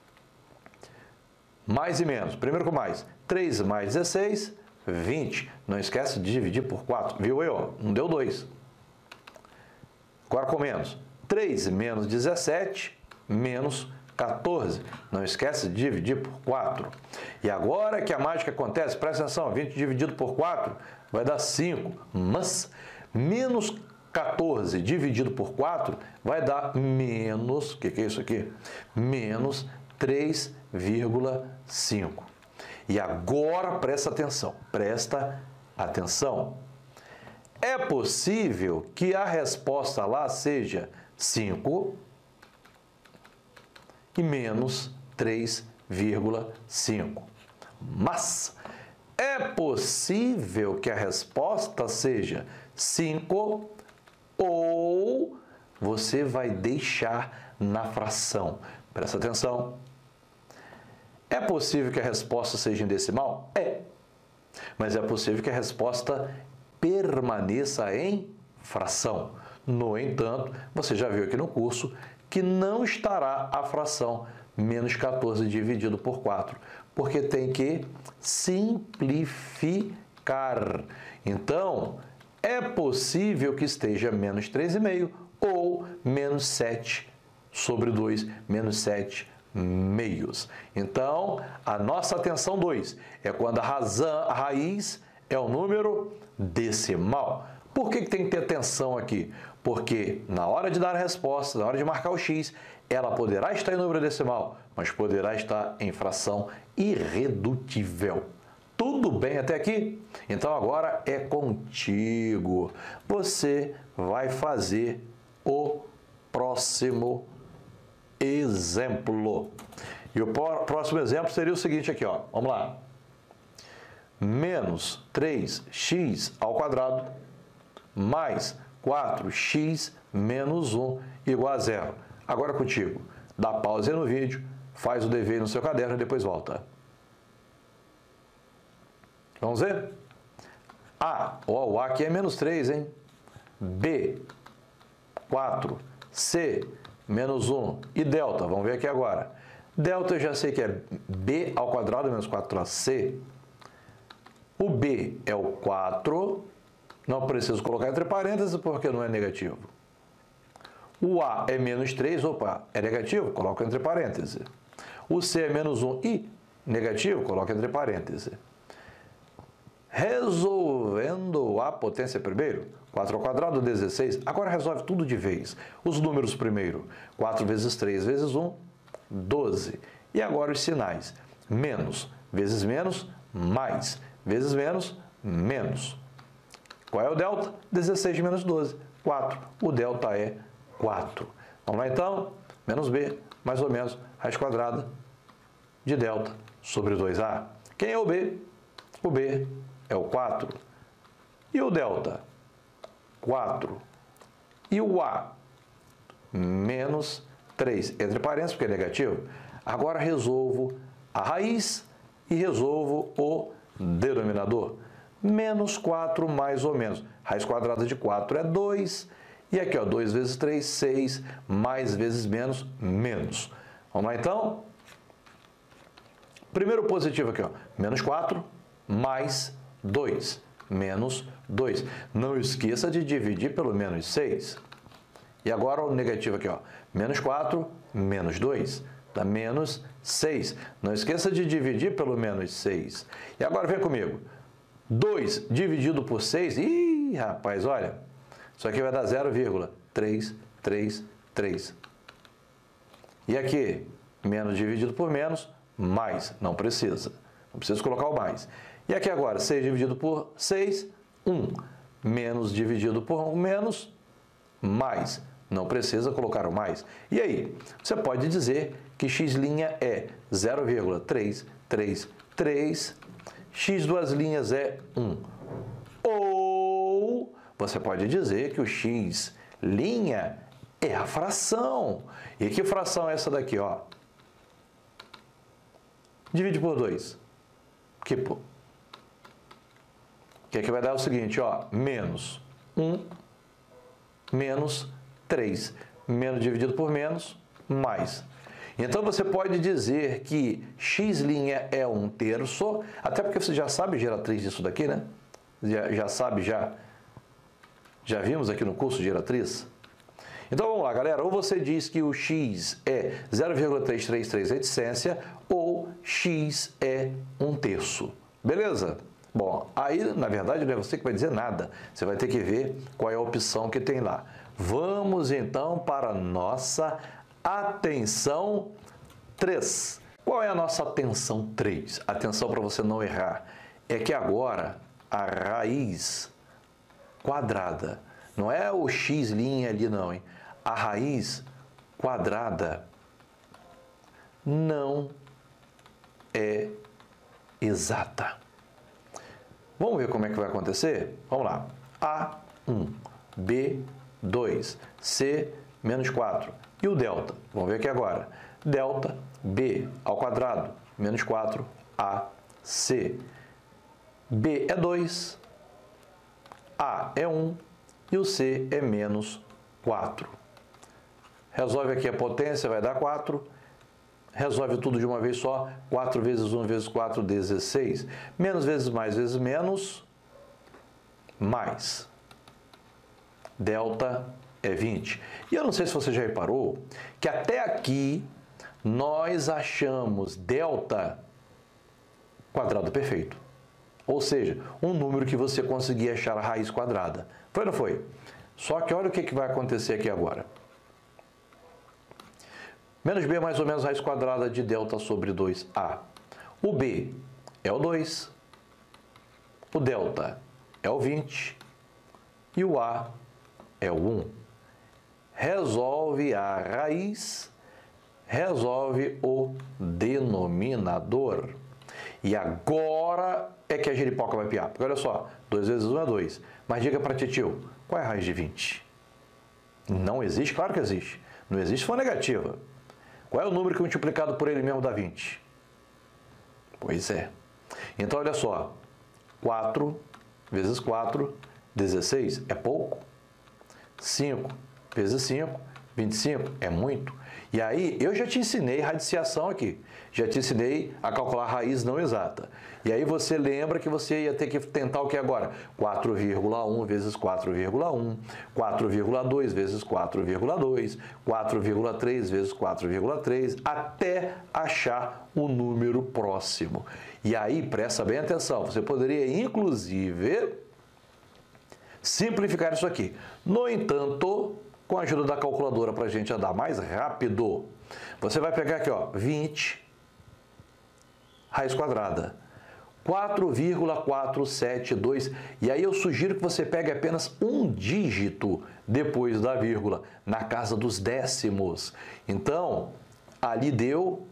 Mais e menos. Primeiro com mais. 3 mais 16, 20. Não esquece de dividir por 4. Viu aí, ó? Não deu 2. Agora com menos. 3 menos 17, menos 14. Não esquece de dividir por 4. E agora que a mágica acontece, presta atenção, 20 dividido por 4 vai dar 5. Mas menos 14 dividido por 4 vai dar menos, o que é isso aqui? Menos 3,5. E agora presta atenção, É possível que a resposta lá seja 5 e menos 3,5. Mas é possível que a resposta seja 5 ou você vai deixar na fração. Presta atenção. É possível que a resposta seja em decimal? É. Mas é possível que a resposta permaneça em fração. No entanto, você já viu aqui no curso que não estará a fração menos 14 dividido por 4, porque tem que simplificar. Então, é possível que esteja menos 3,5 ou menos 7 sobre 2, menos 7 meios. Então, a nossa atenção 2 é quando a raiz é o número decimal. Por que tem que ter atenção aqui? Porque na hora de dar a resposta, na hora de marcar o x, ela poderá estar em número decimal, mas poderá estar em fração irredutível. Tudo bem até aqui? Então agora é contigo. Você vai fazer o próximo exemplo. E o próximo exemplo seria o seguinte aqui, ó. Vamos lá. menos 3x ao quadrado mais 4x menos 1 igual a zero. Agora contigo. Dá pausa aí no vídeo, faz o dever no seu caderno e depois volta. Vamos ver? A, o A aqui é menos 3, hein? B, 4, C, menos 1 e delta, vamos ver aqui agora. Delta eu já sei que é B ao quadrado menos 4AC. O B é o 4, não preciso colocar entre parênteses porque não é negativo. O A é menos 3, opa, é negativo, coloco entre parênteses. O C é menos 1 e negativo, coloco entre parênteses. Resolvendo a potência primeiro, 4 ao quadrado, 16. Agora resolve tudo de vez. Os números primeiro, 4 vezes 3 vezes 1, 12. E agora os sinais. Menos vezes menos, mais. Vezes menos, menos. Qual é o delta? 16 menos 12, 4. O delta é 4. Vamos lá então? Menos b, mais ou menos, raiz quadrada de delta sobre 2a. Quem é o b? O b é o 4. E o delta? 4. E o a? Menos 3. Entre parênteses, porque é negativo. Agora resolvo a raiz e resolvo o denominador. Menos 4 mais ou menos. Raiz quadrada de 4 é 2. E aqui, ó, 2 vezes 3, 6. Mais vezes menos, menos. Vamos lá, então? Primeiro positivo aqui, ó. Menos 4 mais 2. Menos 2. Não esqueça de dividir pelo menos 6. E agora o negativo aqui, ó. Menos 4, menos 2. Dá menos 6. Não esqueça de dividir pelo menos 6. E agora vem comigo. 2 dividido por 6. Ih, rapaz, olha. Isso aqui vai dar 0,333. E aqui, menos dividido por menos, mais. Não precisa. Não precisa colocar o mais. E aqui agora, 6 dividido por 6, 1. Menos dividido por 1, menos, mais. Não precisa colocar o mais. E aí, você pode dizer que x' é 0,333, x duas linhas é 1. Ou você pode dizer que o x' é a fração. E que fração é essa daqui, ó? Divide por 2. O que é que vai dar o seguinte, ó? Menos 1, menos 3. Menos dividido por menos, mais. Então, você pode dizer que x' é 1/3, até porque você já sabe geratriz disso daqui, né? Já sabe, já vimos aqui no curso de geratriz. Então, vamos lá, galera. Ou você diz que o x é 0,333 reticência, ou x é 1/3. Beleza? Bom, aí, na verdade, não é você que vai dizer nada. Você vai ter que ver qual é a opção que tem lá. Vamos, então, para a nossa atenção 3. Qual é a nossa atenção 3? Atenção para você não errar. É que agora a raiz quadrada, não é o x' ali não, hein? A raiz quadrada não é exata. Vamos ver como é que vai acontecer? Vamos lá. A1, B2, C menos 4. E o delta? Vamos ver aqui agora. Delta B ao quadrado menos 4AC. B é 2, A é 1 e o C é menos 4. Resolve aqui a potência, vai dar 4. Resolve tudo de uma vez só. 4 vezes 1 vezes 4, 16. Menos vezes mais vezes menos, mais. Delta é 20. E eu não sei se você já reparou que até aqui nós achamos delta quadrado perfeito. Ou seja, um número que você conseguia achar a raiz quadrada. Foi ou não foi? Só que olha o que vai acontecer aqui agora. Menos b é mais ou menos raiz quadrada de delta sobre 2a. O b é o 2, o delta é o 20 e o a é o 1. Resolve a raiz, resolve o denominador. E agora é que a giripoca vai piar. Porque olha só, 2 vezes 1 é 2. Mas diga para titio, qual é a raiz de 20? Não existe? Claro que existe. Não existe se for negativa. Qual é o número que multiplicado por ele mesmo dá 20? Pois é. Então, olha só. 4 vezes 4, 16 é pouco. 5 vezes 5, 25 é muito. E aí, eu já te ensinei radiciação aqui. Já te ensinei a calcular raiz não exata. E aí você lembra que você ia ter que tentar o que agora? 4,1 vezes 4,1, 4,2 vezes 4,2, 4,3 vezes 4,3, até achar o número próximo. E aí, presta bem atenção, você poderia, inclusive, simplificar isso aqui. No entanto, com a ajuda da calculadora para a gente andar mais rápido, você vai pegar aqui, ó, 20 raiz quadrada, 4,472, e aí eu sugiro que você pegue apenas um dígito depois da vírgula, na casa dos décimos. Então, ali deu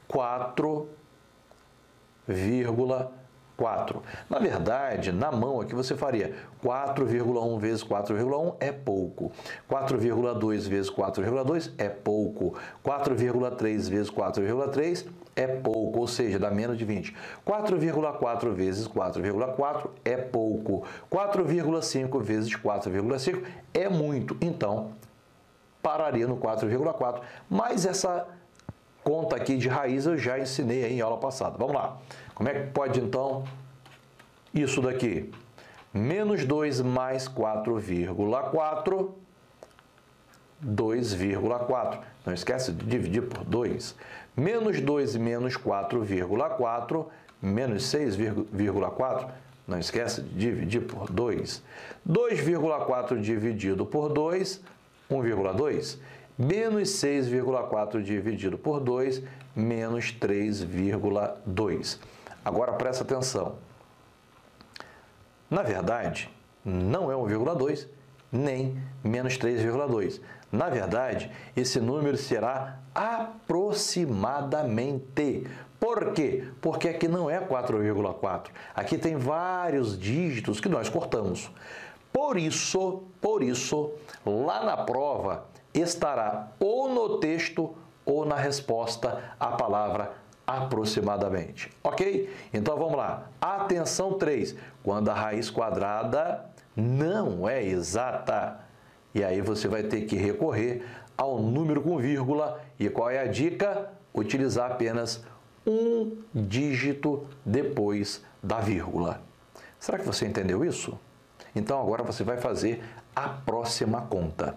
4,4. Na verdade, na mão aqui você faria 4,1 vezes 4,1 é pouco. 4,2 vezes 4,2 é pouco. 4,3 vezes 4,3 é pouco, ou seja, dá menos de 20. 4,4 vezes 4,4 é pouco. 4,5 vezes 4,5 é muito. Então, pararia no 4,4. Mas essa conta aqui de raiz eu já ensinei aí em aula passada. Vamos lá. Como é que pode, então, isso daqui? Menos 2 mais 4,4, 2,4. Não esquece de dividir por 2. Menos 2 menos 4,4, menos 6,4. Não esquece de dividir por 2. 2,4 dividido por 2, 1,2. Menos 6,4 dividido por 2, menos 3,2. Agora, presta atenção. Na verdade, não é 1,2, nem menos 3,2. Na verdade, esse número será aproximadamente. Por quê? Porque aqui não é 4,4. Aqui tem vários dígitos que nós cortamos. Por isso, lá na prova estará ou no texto ou na resposta a palavra aproximadamente. Ok? Então vamos lá. Atenção 3. Quando a raiz quadrada não é exata. E aí você vai ter que recorrer ao número com vírgula. E qual é a dica? Utilizar apenas um dígito depois da vírgula. Será que você entendeu isso? Então agora você vai fazer a próxima conta.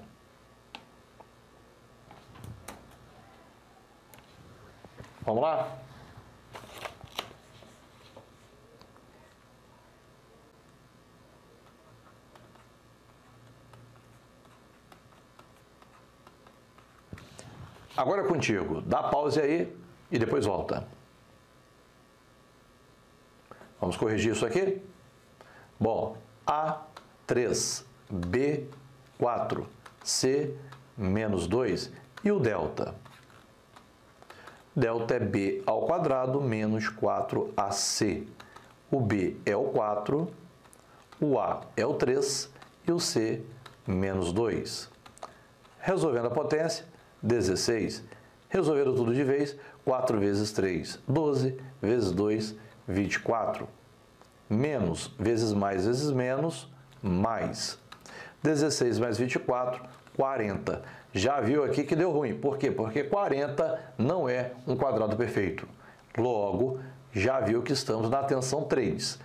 Vamos lá? Agora é contigo. Dá pause aí e depois volta. Vamos corrigir isso aqui? Bom, A3, B4, C menos 2 e o delta? Delta é B ao quadrado menos 4AC. O B é o 4, o A é o 3 e o C menos 2. Resolvendo a potência, 16. Resolvendo tudo de vez, 4 vezes 3, 12, vezes 2, 24. Menos vezes mais vezes menos, mais. 16 mais 24, 40. Já viu aqui que deu ruim. Por quê? Porque 40 não é um quadrado perfeito. Logo, já viu que estamos na tensão 3.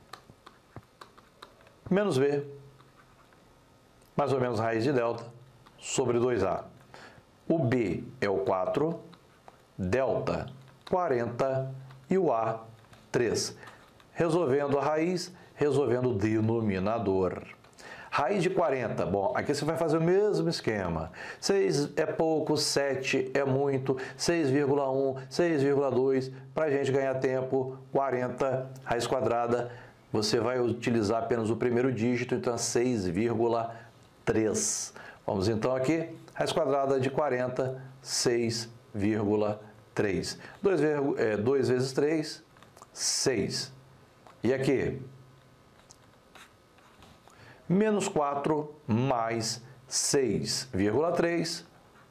Menos B, mais ou menos raiz de delta, sobre 2A. O B é o 4, delta 40 e o A 3. Resolvendo a raiz, resolvendo o denominador. Raiz de 40, bom, aqui você vai fazer o mesmo esquema. 6 é pouco, 7 é muito, 6,1, 6,2, para a gente ganhar tempo, 40, raiz quadrada, você vai utilizar apenas o primeiro dígito, então 6,3. Vamos então aqui, raiz quadrada de 40, 6,3. 2 vezes 3, 6. E aqui? Menos 4 mais 6,3,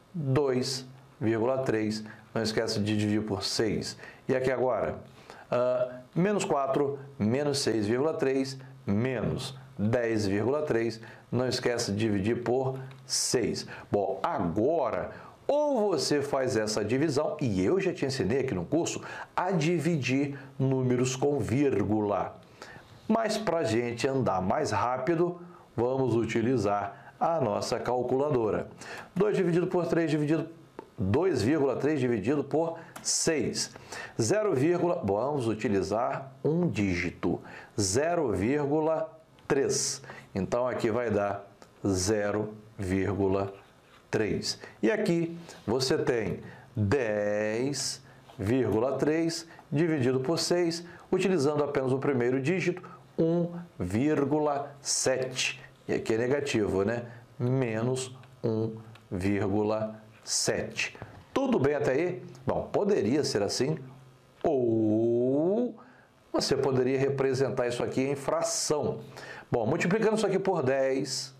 2,3. Não esquece de dividir por 6. E aqui agora? Menos 4, menos 6,3, menos 10,3. Não esquece de dividir por 6. Bom, agora, ou você faz essa divisão, e eu já te ensinei aqui no curso a dividir números com vírgula. Mas para a gente andar mais rápido, vamos utilizar a nossa calculadora. 2 dividido por 3 dividido 2,3 dividido por 6. 0, vamos utilizar um dígito. 0,3. Então, aqui vai dar 0,3. E aqui você tem 10,3 dividido por 6, utilizando apenas o primeiro dígito, 1,7. E aqui é negativo, né? Menos 1,7. Tudo bem até aí? Bom, poderia ser assim, ou você poderia representar isso aqui em fração. Bom, multiplicando isso aqui por 10,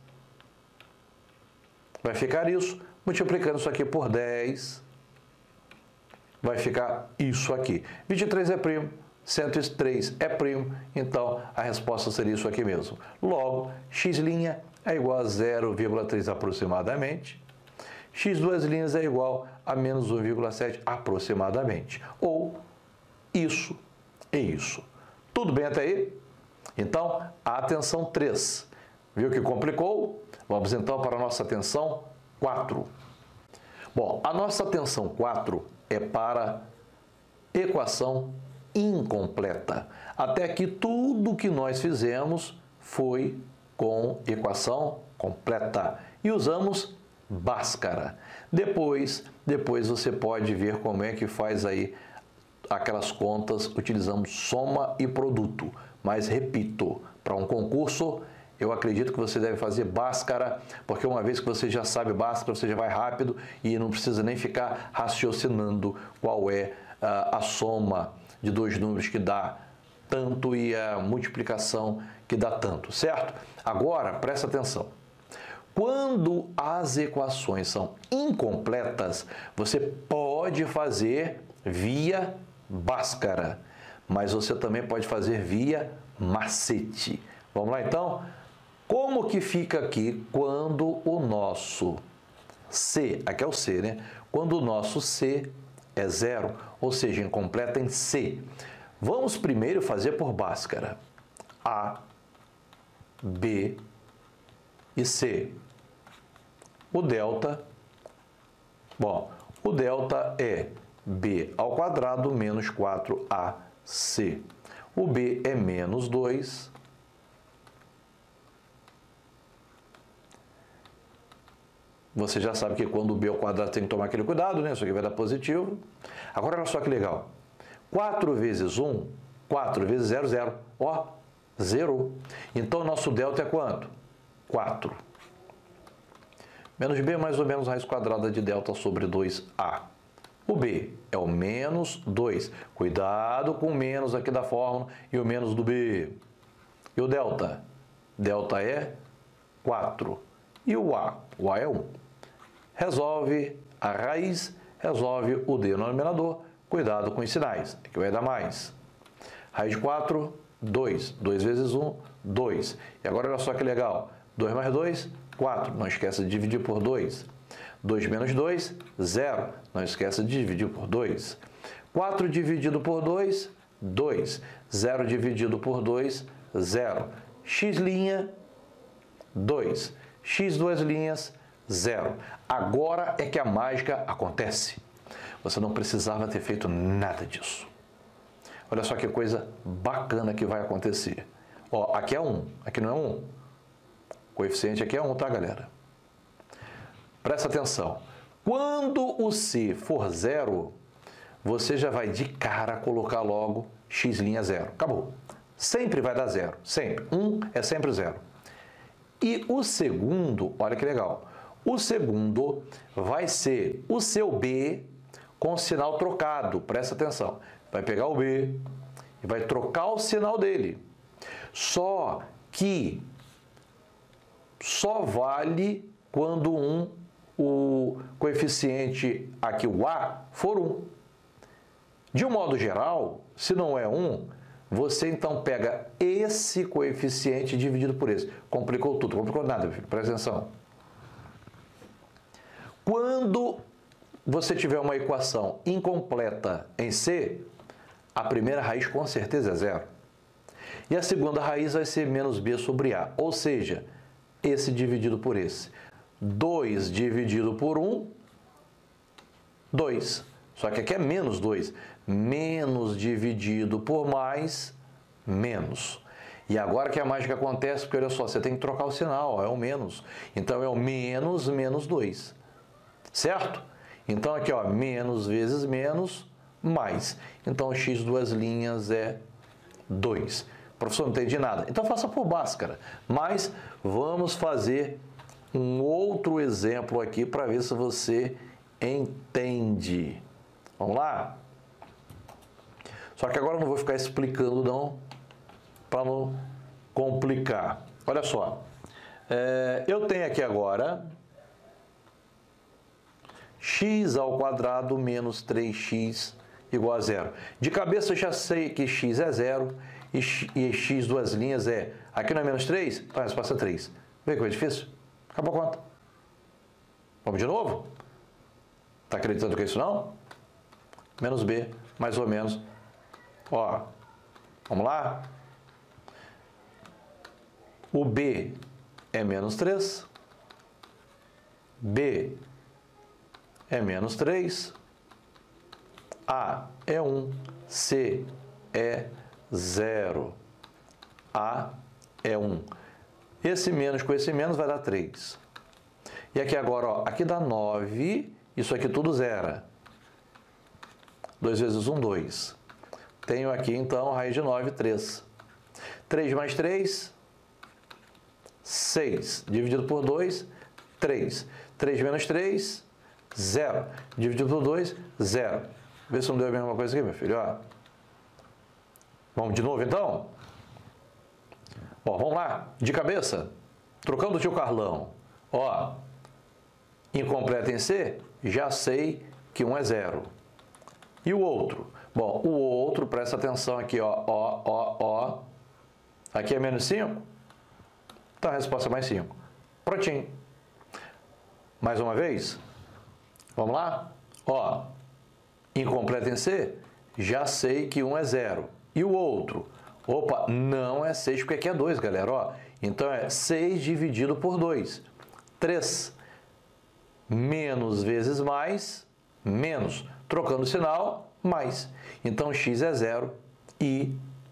vai ficar isso. Multiplicando isso aqui por 10, vai ficar isso aqui. 23 é primo, 103 é primo, então a resposta seria isso aqui mesmo. Logo, x' é igual a 0,3 aproximadamente. X duas linhas é igual a menos 1,7 aproximadamente. Ou isso e isso. Tudo bem até aí? Então, a atenção 3. Viu que complicou? Vamos então para a nossa atenção 4. Bom, a nossa atenção 4 é para equação incompleta. Até aqui, tudo que nós fizemos foi com equação completa. E usamos Bhaskara. Depois você pode ver como é que faz aí aquelas contas, utilizamos soma e produto. Mas, repito, para um concurso, eu acredito que você deve fazer Bhaskara, porque uma vez que você já sabe Bhaskara, você já vai rápido e não precisa nem ficar raciocinando qual é a soma de dois números que dá tanto e a multiplicação que dá tanto, certo? Agora, presta atenção. Quando as equações são incompletas, você pode fazer via Bhaskara, mas você também pode fazer via macete. Vamos lá então? Como que fica aqui quando o nosso C, aqui é o C, né? Quando o nosso C é 0, ou seja, incompleta em C. Vamos primeiro fazer por Bhaskara. A, B e C. O delta, bom, o delta é B ao quadrado menos 4AC. O B é menos 2. Você já sabe que quando o B ao quadrado tem que tomar aquele cuidado, né? Isso aqui vai dar positivo. Agora, olha só que legal. 4 vezes 1, 4 vezes 0, 0. Ó, 0. Então, nosso delta é quanto? 4. Menos B mais ou menos raiz quadrada de delta sobre 2A. O B é o menos 2. Cuidado com o menos aqui da fórmula e o menos do B. E o delta? Delta é 4. E o A? O A é 1. Resolve a raiz, resolve o denominador. Cuidado com os sinais, que vai dar mais. Raiz de 4, 2. 2 vezes 1, 2. E agora olha só que legal. 2 mais 2, 4. Não esqueça de dividir por 2. 2 menos 2, 0. Não esqueça de dividir por 2. 4 dividido por 2, 2. 0 dividido por 2, 0. X', 2. X duas linhas, 0. Agora é que a mágica acontece. Você não precisava ter feito nada disso. Olha só que coisa bacana que vai acontecer. Ó, aqui é 1, aqui não é 1. O coeficiente aqui é 1, tá, galera? Presta atenção. Quando o C for 0, você já vai de cara colocar logo x' 0. Acabou. Sempre vai dar 0. Sempre. 1 é sempre 0. E o segundo, olha que legal. O segundo vai ser o seu B com sinal trocado. Presta atenção. Vai pegar o B e vai trocar o sinal dele. Só que só vale quando o coeficiente aqui, o A, for 1. De um modo geral, se não é 1, você então pega esse coeficiente dividido por esse. Complicou tudo, complicou nada, meu filho, presta atenção. Quando você tiver uma equação incompleta em C, a primeira raiz com certeza é 0. E a segunda raiz vai ser menos B sobre A, ou seja, esse dividido por esse. 2 dividido por 1, 2. Só que aqui é menos 2. Menos dividido por mais, menos. E agora que a mágica acontece, porque olha só, você tem que trocar o sinal, é o menos. Então, é o menos, menos 2. Certo? Então, aqui, ó, menos vezes menos, mais. Então, x duas linhas é 2. Professor, não entendi nada. Então, faça por Bhaskara. Mas vamos fazer um outro exemplo aqui para ver se você entende. Vamos lá? Só que agora eu não vou ficar explicando, não, para não complicar. Olha só. Eu tenho aqui agora x ao quadrado menos 3x igual a 0. De cabeça eu já sei que x é 0 e x duas linhas é... Aqui não é menos 3? Então a resposta é 3. Vê que é difícil? Acabou a conta. Vamos de novo? Está acreditando que é isso não? Menos b, mais ou menos. Ó, vamos lá? O b é menos 3. B é menos 3. A é 1. C é 0. A é 1. Esse menos com esse menos vai dar 3. E aqui agora, ó, aqui dá 9. Isso aqui tudo zera. 2 vezes 1, 2. Tenho aqui, então, raiz de 9, 3. 3 mais 3, 6. Dividido por 2, 3. 3 menos 3, 0. Dividido por 2, 0. Vê se não deu a mesma coisa aqui, meu filho. Ó. Vamos de novo, então? Ó, vamos lá. De cabeça. Trocando o tio Carlão. Ó, incompleto em C, já sei que 1 é 0. E o outro? Bom, o outro, presta atenção aqui, ó. Aqui é menos 5? Então a resposta é mais 5. Prontinho. Mais uma vez? Vamos lá? Ó, incompleto em C, já sei que 1 é 0. E o outro? Opa, não é 6, porque aqui é 2, galera, ó. Então é 6 dividido por 2. 3. Menos vezes mais, menos. Trocando o sinal, mais. Então, x é 0 e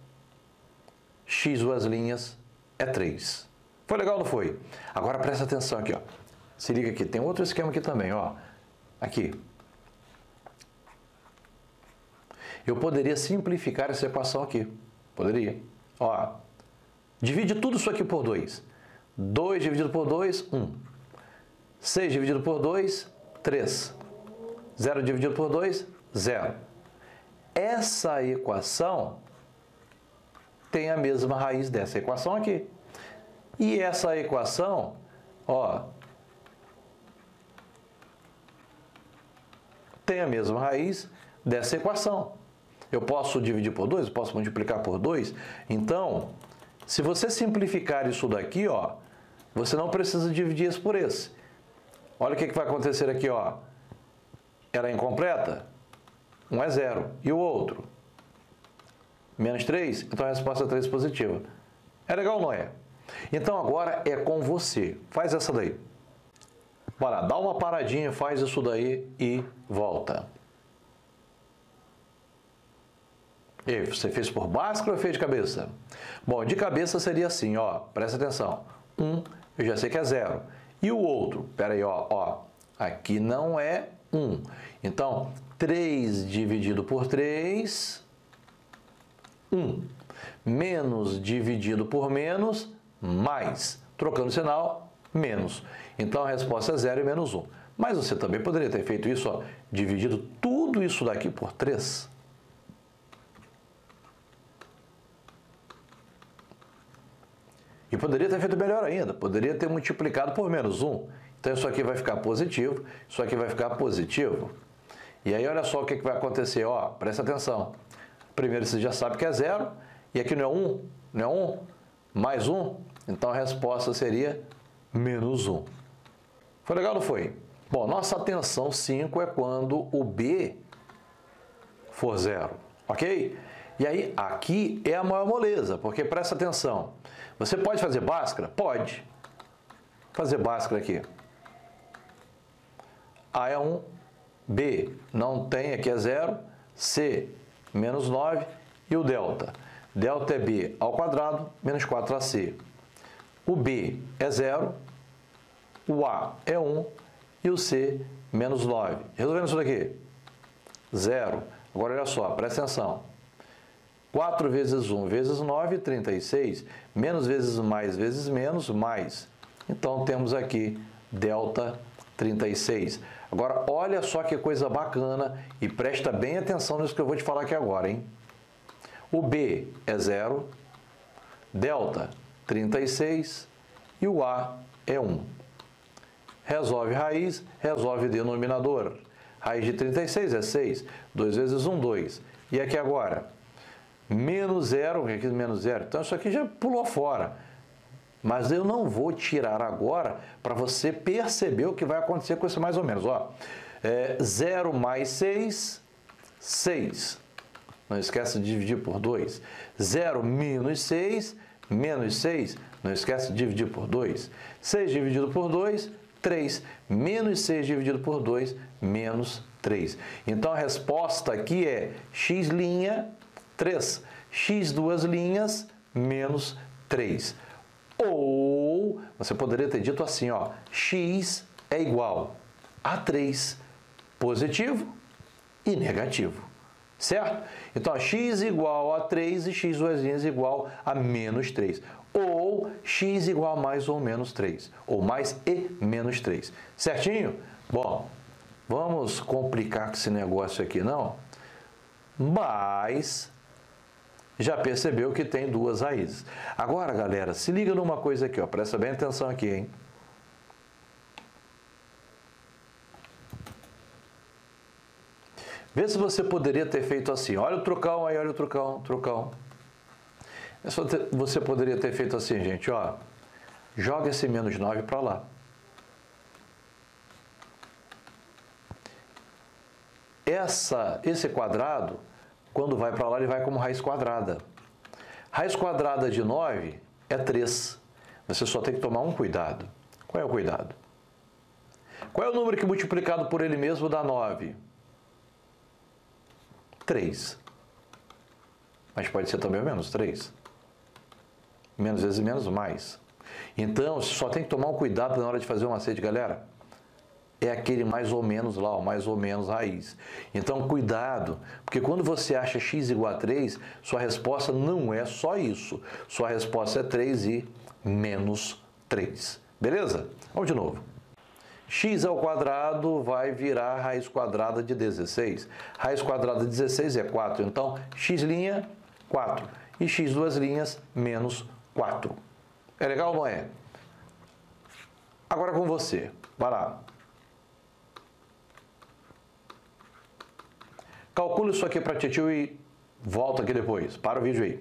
x duas linhas é 3. Foi legal ou não foi? Agora, presta atenção aqui, ó. Se liga aqui, tem outro esquema aqui também, ó. Aqui. Eu poderia simplificar essa equação aqui. Poderia. Ó, divide tudo isso aqui por 2. 2 dividido por 2, 1. 6 dividido por 2, 3. 0 dividido por 2, 0. Essa equação tem a mesma raiz dessa equação aqui. E essa equação, ó, tem a mesma raiz dessa equação. Eu posso dividir por 2, eu posso multiplicar por 2. Então, se você simplificar isso daqui, ó, você não precisa dividir isso por esse. Olha o que vai acontecer aqui, ó. Ela é incompleta? 1 é 0. E o outro? Menos 3? Então a resposta é 3 positiva. É legal ou não é? Então agora é com você. Faz essa daí. Bora, dá uma paradinha, faz isso daí e volta. E você fez por Bhaskara ou fez de cabeça? Bom, de cabeça seria assim, ó. Presta atenção. 1, eu já sei que é 0. E o outro? Pera aí, ó. Aqui não é 1. Então, 3 dividido por 3, 1. Menos dividido por menos, mais. Trocando o sinal, menos. Então, a resposta é 0 e menos 1. Mas você também poderia ter feito isso, ó, dividido tudo isso daqui por 3. E poderia ter feito melhor ainda, poderia ter multiplicado por menos 1. Então isso aqui vai ficar positivo, isso aqui vai ficar positivo. E aí olha só o que vai acontecer, ó, presta atenção. Primeiro você já sabe que é 0, e aqui não é 1, não é 1, mais 1. Então a resposta seria menos 1. Foi legal ou não foi? Bom, nossa tensão 5 é quando o B for 0, ok? E aí, aqui é a maior moleza, porque presta atenção. Você pode fazer Bhaskara? Pode. Fazer Bhaskara aqui. A é 1, B não tem, aqui é 0, C menos 9 e o delta. Delta é B ao quadrado menos 4AC. O B é 0, o A é 1 e o C menos 9. Resolvendo isso daqui. 0. Agora olha só, presta atenção. 4 vezes 1 vezes 9, 36. Menos vezes menos, mais. Então, temos aqui delta 36. Agora, olha só que coisa bacana e presta bem atenção nisso que eu vou te falar aqui agora, hein? O B é 0, delta 36 e o A é 1. Resolve raiz, resolve denominador. Raiz de 36 é 6. 2 vezes 1, 2. E aqui agora? Menos 0, aqui menos 0. Então, isso aqui já pulou fora. Mas eu não vou tirar agora para você perceber o que vai acontecer com isso mais ou menos. Ó, 0 mais 6, 6. Não esquece de dividir por 2. 0 menos 6, menos 6. Não esquece de dividir por 2. 6 dividido por 2, 3. Menos 6 dividido por 2, menos 3. Então, a resposta aqui é x', 3. X duas linhas, menos 3. Ou, você poderia ter dito assim, ó, x é igual a 3, positivo e negativo, certo? Então, x igual a 3 e x duas linhas igual a menos 3. Ou x igual a mais ou menos 3, ou mais e menos 3. Certinho? Bom, vamos complicar com esse negócio aqui, não? Mas já percebeu que tem duas raízes. Agora, galera, se liga numa coisa aqui, ó, presta bem atenção aqui, hein? Vê se você poderia ter feito assim. Olha o trucão aí, olha o trucão, trucão. Você poderia ter feito assim, gente, ó. Joga esse menos 9 para lá. Esse quadrado, quando vai para lá, ele vai como raiz quadrada. Raiz quadrada de 9 é 3. Você só tem que tomar um cuidado. Qual é o cuidado? Qual é o número que multiplicado por ele mesmo dá 9? 3. Mas pode ser também o menos 3. Menos vezes menos, mais. Então, você só tem que tomar um cuidado na hora de fazer o macete, galera. É aquele mais ou menos lá, o mais ou menos raiz. Então, cuidado, porque quando você acha x igual a 3, sua resposta não é só isso. Sua resposta é 3 e menos 3. Beleza? Vamos de novo. X ao quadrado vai virar raiz quadrada de 16. Raiz quadrada de 16 é 4. Então, x', 4. E x duas linhas, menos 4. É legal ou não é? Agora com você. Vai lá. Calcula isso aqui para titio e volta aqui depois. Para o vídeo aí.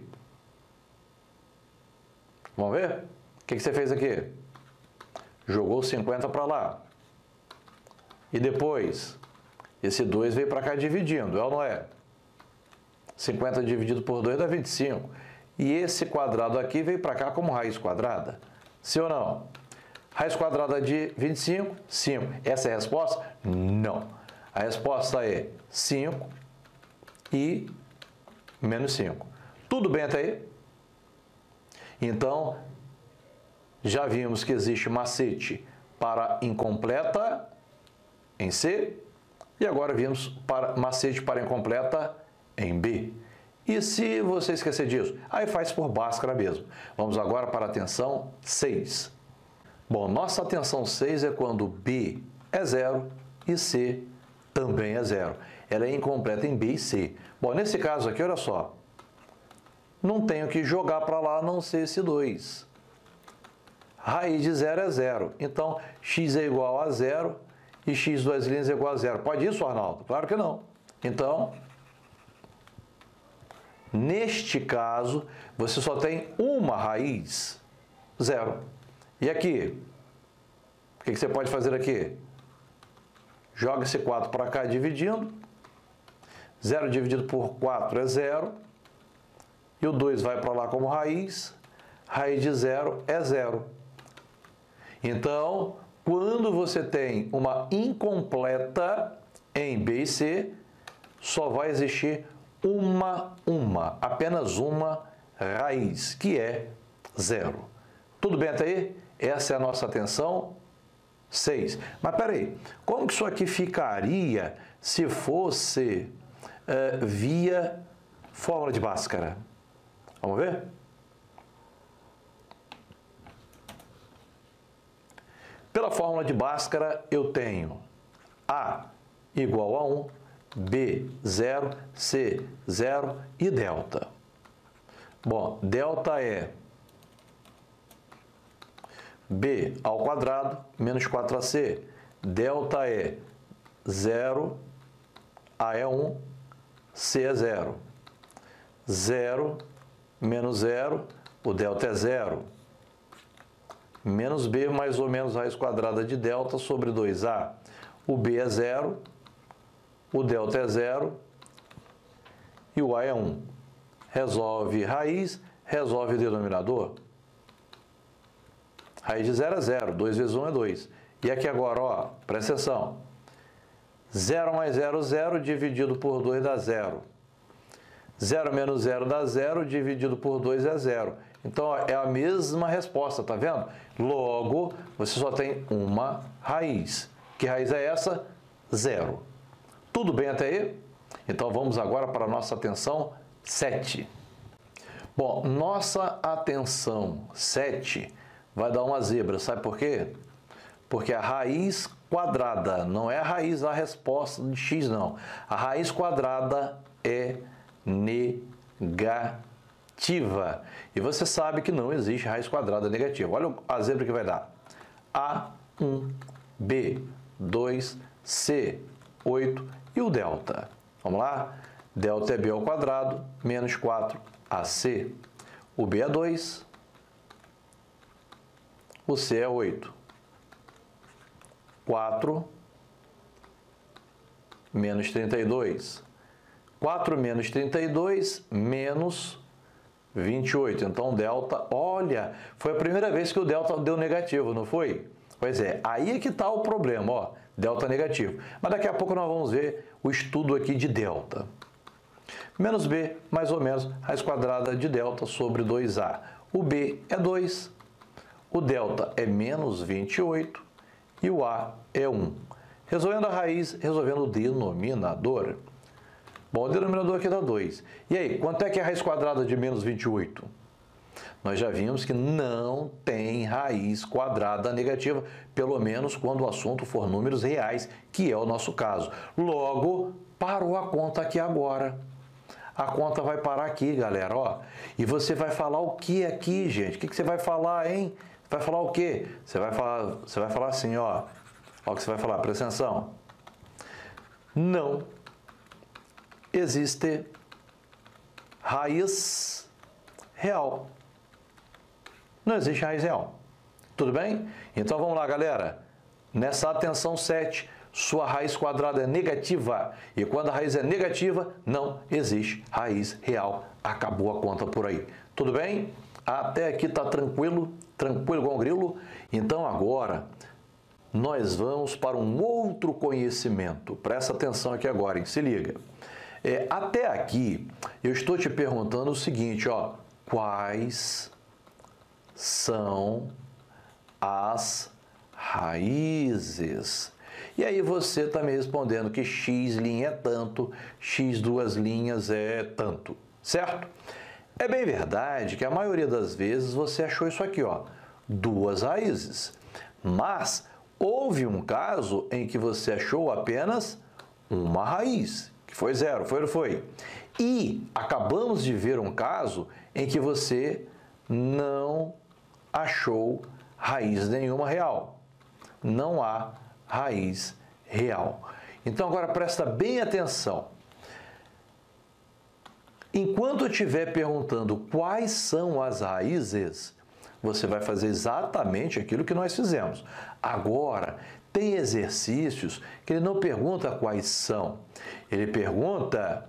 Vamos ver? O que você fez aqui? Jogou 50 para lá. E depois, esse 2 veio para cá dividindo, é ou não é? 50 dividido por 2 dá 25. E esse quadrado aqui veio para cá como raiz quadrada. Sim ou não? Raiz quadrada de 25, 5. Essa é a resposta? Não. A resposta é 5 e menos 5. Tudo bem até aí? Então, já vimos que existe macete para incompleta em C, e agora vimos para macete para incompleta em B. E se você esquecer disso, aí faz por Bhaskara mesmo. Vamos agora para a tensão 6. Bom, nossa tensão 6 é quando B é 0 e C também é 0. Ela é incompleta em B e C. Bom, nesse caso aqui, olha só. Não tenho que jogar para lá a não ser esse 2. raiz de 0 é 0. Então, x é igual a 0 e x duas linhas é igual a 0. Pode isso, Arnaldo? Claro que não. Então, neste caso, você só tem uma raiz, 0. E aqui? O que você pode fazer aqui? Joga esse 4 para cá dividindo. 0 dividido por 4 é 0. E o 2 vai para lá como raiz. Raiz de 0 é 0. Então, quando você tem uma incompleta em B e C, só vai existir apenas uma raiz, que é 0. Tudo bem até aí? Essa é a nossa atenção 6. Mas peraí, como que isso aqui ficaria se fosse via fórmula de Bhaskara? Vamos ver? Pela fórmula de Bhaskara, eu tenho A igual a 1, B 0, C 0 e delta. Bom, delta é B ao quadrado menos 4AC. Delta é 0, A é 1, C é 0. 0 menos 0, o delta é 0. Menos B mais ou menos raiz quadrada de delta sobre 2A. O B é 0, o delta é 0 e o A é 1. Resolve raiz, resolve denominador. Raiz de 0 é 0, 2 vezes 1 é 2. E aqui agora, ó, presta atenção. 0 mais 0, 0, dividido por 2 dá 0. 0 menos 0 dá 0, dividido por 2 é 0. Então, ó, é a mesma resposta, tá vendo? Logo, você só tem uma raiz. Que raiz é essa? 0. Tudo bem até aí? Então, vamos agora para a nossa atenção 7. Bom, nossa atenção 7 vai dar uma zebra, sabe por quê? Porque a raiz quadrada não é a raiz da resposta de x, não. A raiz quadrada é negativa. E você sabe que não existe raiz quadrada negativa. Olha a zebra que vai dar. A1, B2, C8 e o delta. Vamos lá? Delta é B ao quadrado menos 4AC. O B é 2. O C é 8. 4 menos 32. 4 menos 32 menos 28. Então, delta, olha, foi a primeira vez que o delta deu negativo, não foi? Pois é, aí é que está o problema, ó, delta negativo. Mas daqui a pouco nós vamos ver o estudo aqui de delta. Menos B, mais ou menos, raiz quadrada de delta sobre 2A. O B é 2, o delta é menos 28 e o A é 1. Resolvendo a raiz, resolvendo o denominador. Bom, o denominador aqui dá 2. E aí, quanto é que é a raiz quadrada de menos 28? Nós já vimos que não tem raiz quadrada negativa, pelo menos quando o assunto for números reais, que é o nosso caso. Logo, parou a conta aqui agora. A conta vai parar aqui, galera, ó. E você vai falar o que aqui, gente? O que você vai falar, hein? Vai falar o quê? Você vai falar assim, ó. Ó o que você vai falar, presta atenção. Não existe raiz real. Não existe raiz real. Tudo bem? Então vamos lá, galera. Nessa atenção 7, sua raiz quadrada é negativa. E quando a raiz é negativa, não existe raiz real. Acabou a conta por aí. Tudo bem? Até aqui está tranquilo? Tranquilo igual um grilo? Então agora nós vamos para um outro conhecimento. Presta atenção aqui agora, hein? Se liga. Até aqui eu estou te perguntando o seguinte, ó. Quais são as raízes? E aí você está me respondendo que x' é tanto, x duas linhas é tanto, certo? É bem verdade que a maioria das vezes você achou isso aqui, ó, duas raízes. Mas houve um caso em que você achou apenas uma raiz, que foi 0, foi ou não foi? E acabamos de ver um caso em que você não achou raiz nenhuma real. Não há raiz real. Então, agora presta bem atenção. Enquanto eu estiver perguntando quais são as raízes, você vai fazer exatamente aquilo que nós fizemos. Agora, tem exercícios que ele não pergunta quais são. Ele pergunta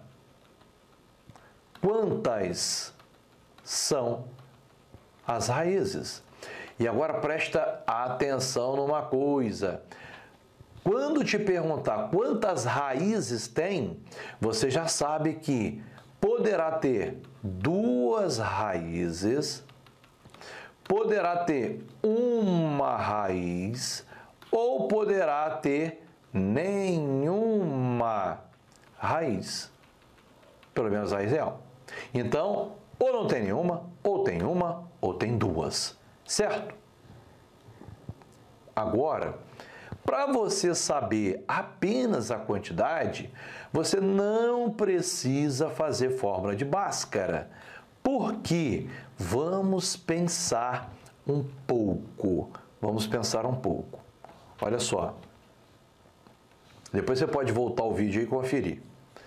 quantas são as raízes. E agora presta atenção numa coisa. Quando te perguntar quantas raízes tem, você já sabe que poderá ter duas raízes, poderá ter uma raiz ou poderá ter nenhuma raiz, pelo menos raiz real. Então, ou não tem nenhuma, ou tem uma, ou tem duas, certo? Agora, para você saber apenas a quantidade, você não precisa fazer fórmula de Bhaskara. Porque vamos pensar um pouco. Vamos pensar um pouco. Olha só. Depois você pode voltar o vídeo e conferir.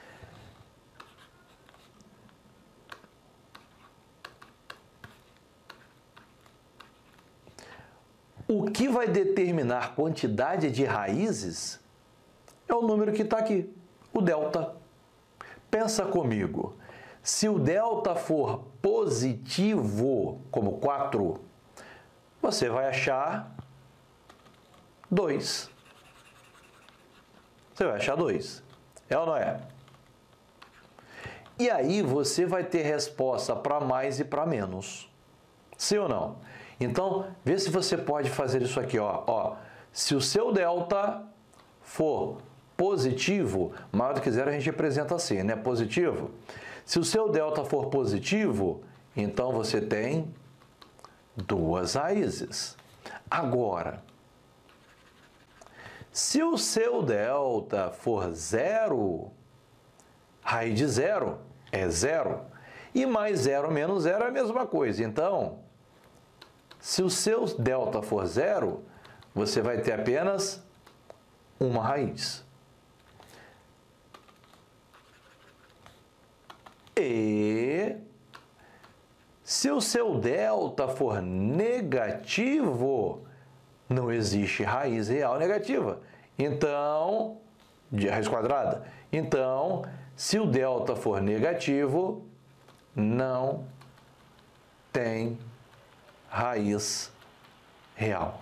O que vai determinar a quantidade de raízes é o número que está aqui, o delta. Pensa comigo, se o delta for positivo, como 4, você vai achar 2. Você vai achar 2. É ou não é? E aí você vai ter resposta para mais e para menos. Sim ou não? Então, vê se você pode fazer isso aqui, ó. Se o seu delta for positivo, maior do que zero a gente representa assim, né? Positivo. Se o seu delta for positivo, então você tem duas raízes. Agora, se o seu delta for zero, raiz de zero é zero. E mais zero menos zero é a mesma coisa. Então, se o seu delta for zero, você vai ter apenas uma raiz. E se o seu delta for negativo, não existe raiz real negativa. Então, de raiz quadrada. Então, se o delta for negativo, não tem raiz real.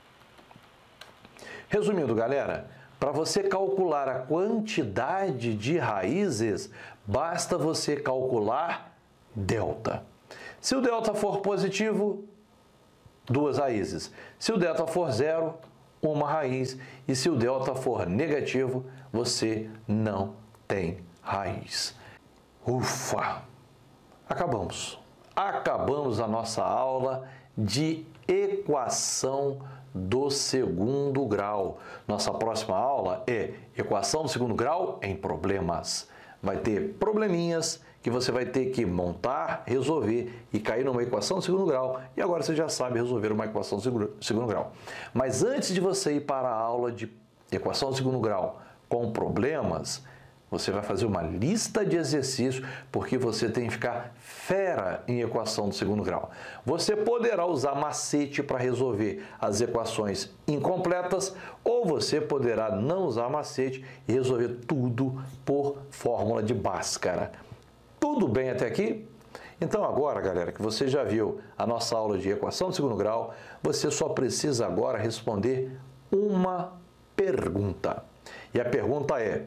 Resumindo, galera, para você calcular a quantidade de raízes, basta você calcular delta. Se o delta for positivo, duas raízes. Se o delta for zero, uma raiz. E se o delta for negativo, você não tem raiz. Ufa! Acabamos. Acabamos a nossa aula de equação do segundo grau. Nossa próxima aula é equação do segundo grau em problemas. Vai ter probleminhas que você vai ter que montar, resolver e cair numa equação do segundo grau. E agora você já sabe resolver uma equação do segundo grau. Mas antes de você ir para a aula de equação do segundo grau com problemas, você vai fazer uma lista de exercícios, porque você tem que ficar fera em equação do segundo grau. Você poderá usar macete para resolver as equações incompletas, ou você poderá não usar macete e resolver tudo por fórmula de Bhaskara. Tudo bem até aqui? Então agora, galera, que você já viu a nossa aula de equação do segundo grau, você só precisa agora responder uma pergunta. E a pergunta é: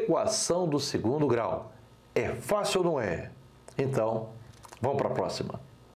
equação do segundo grau é fácil ou não é? Então, vamos para a próxima.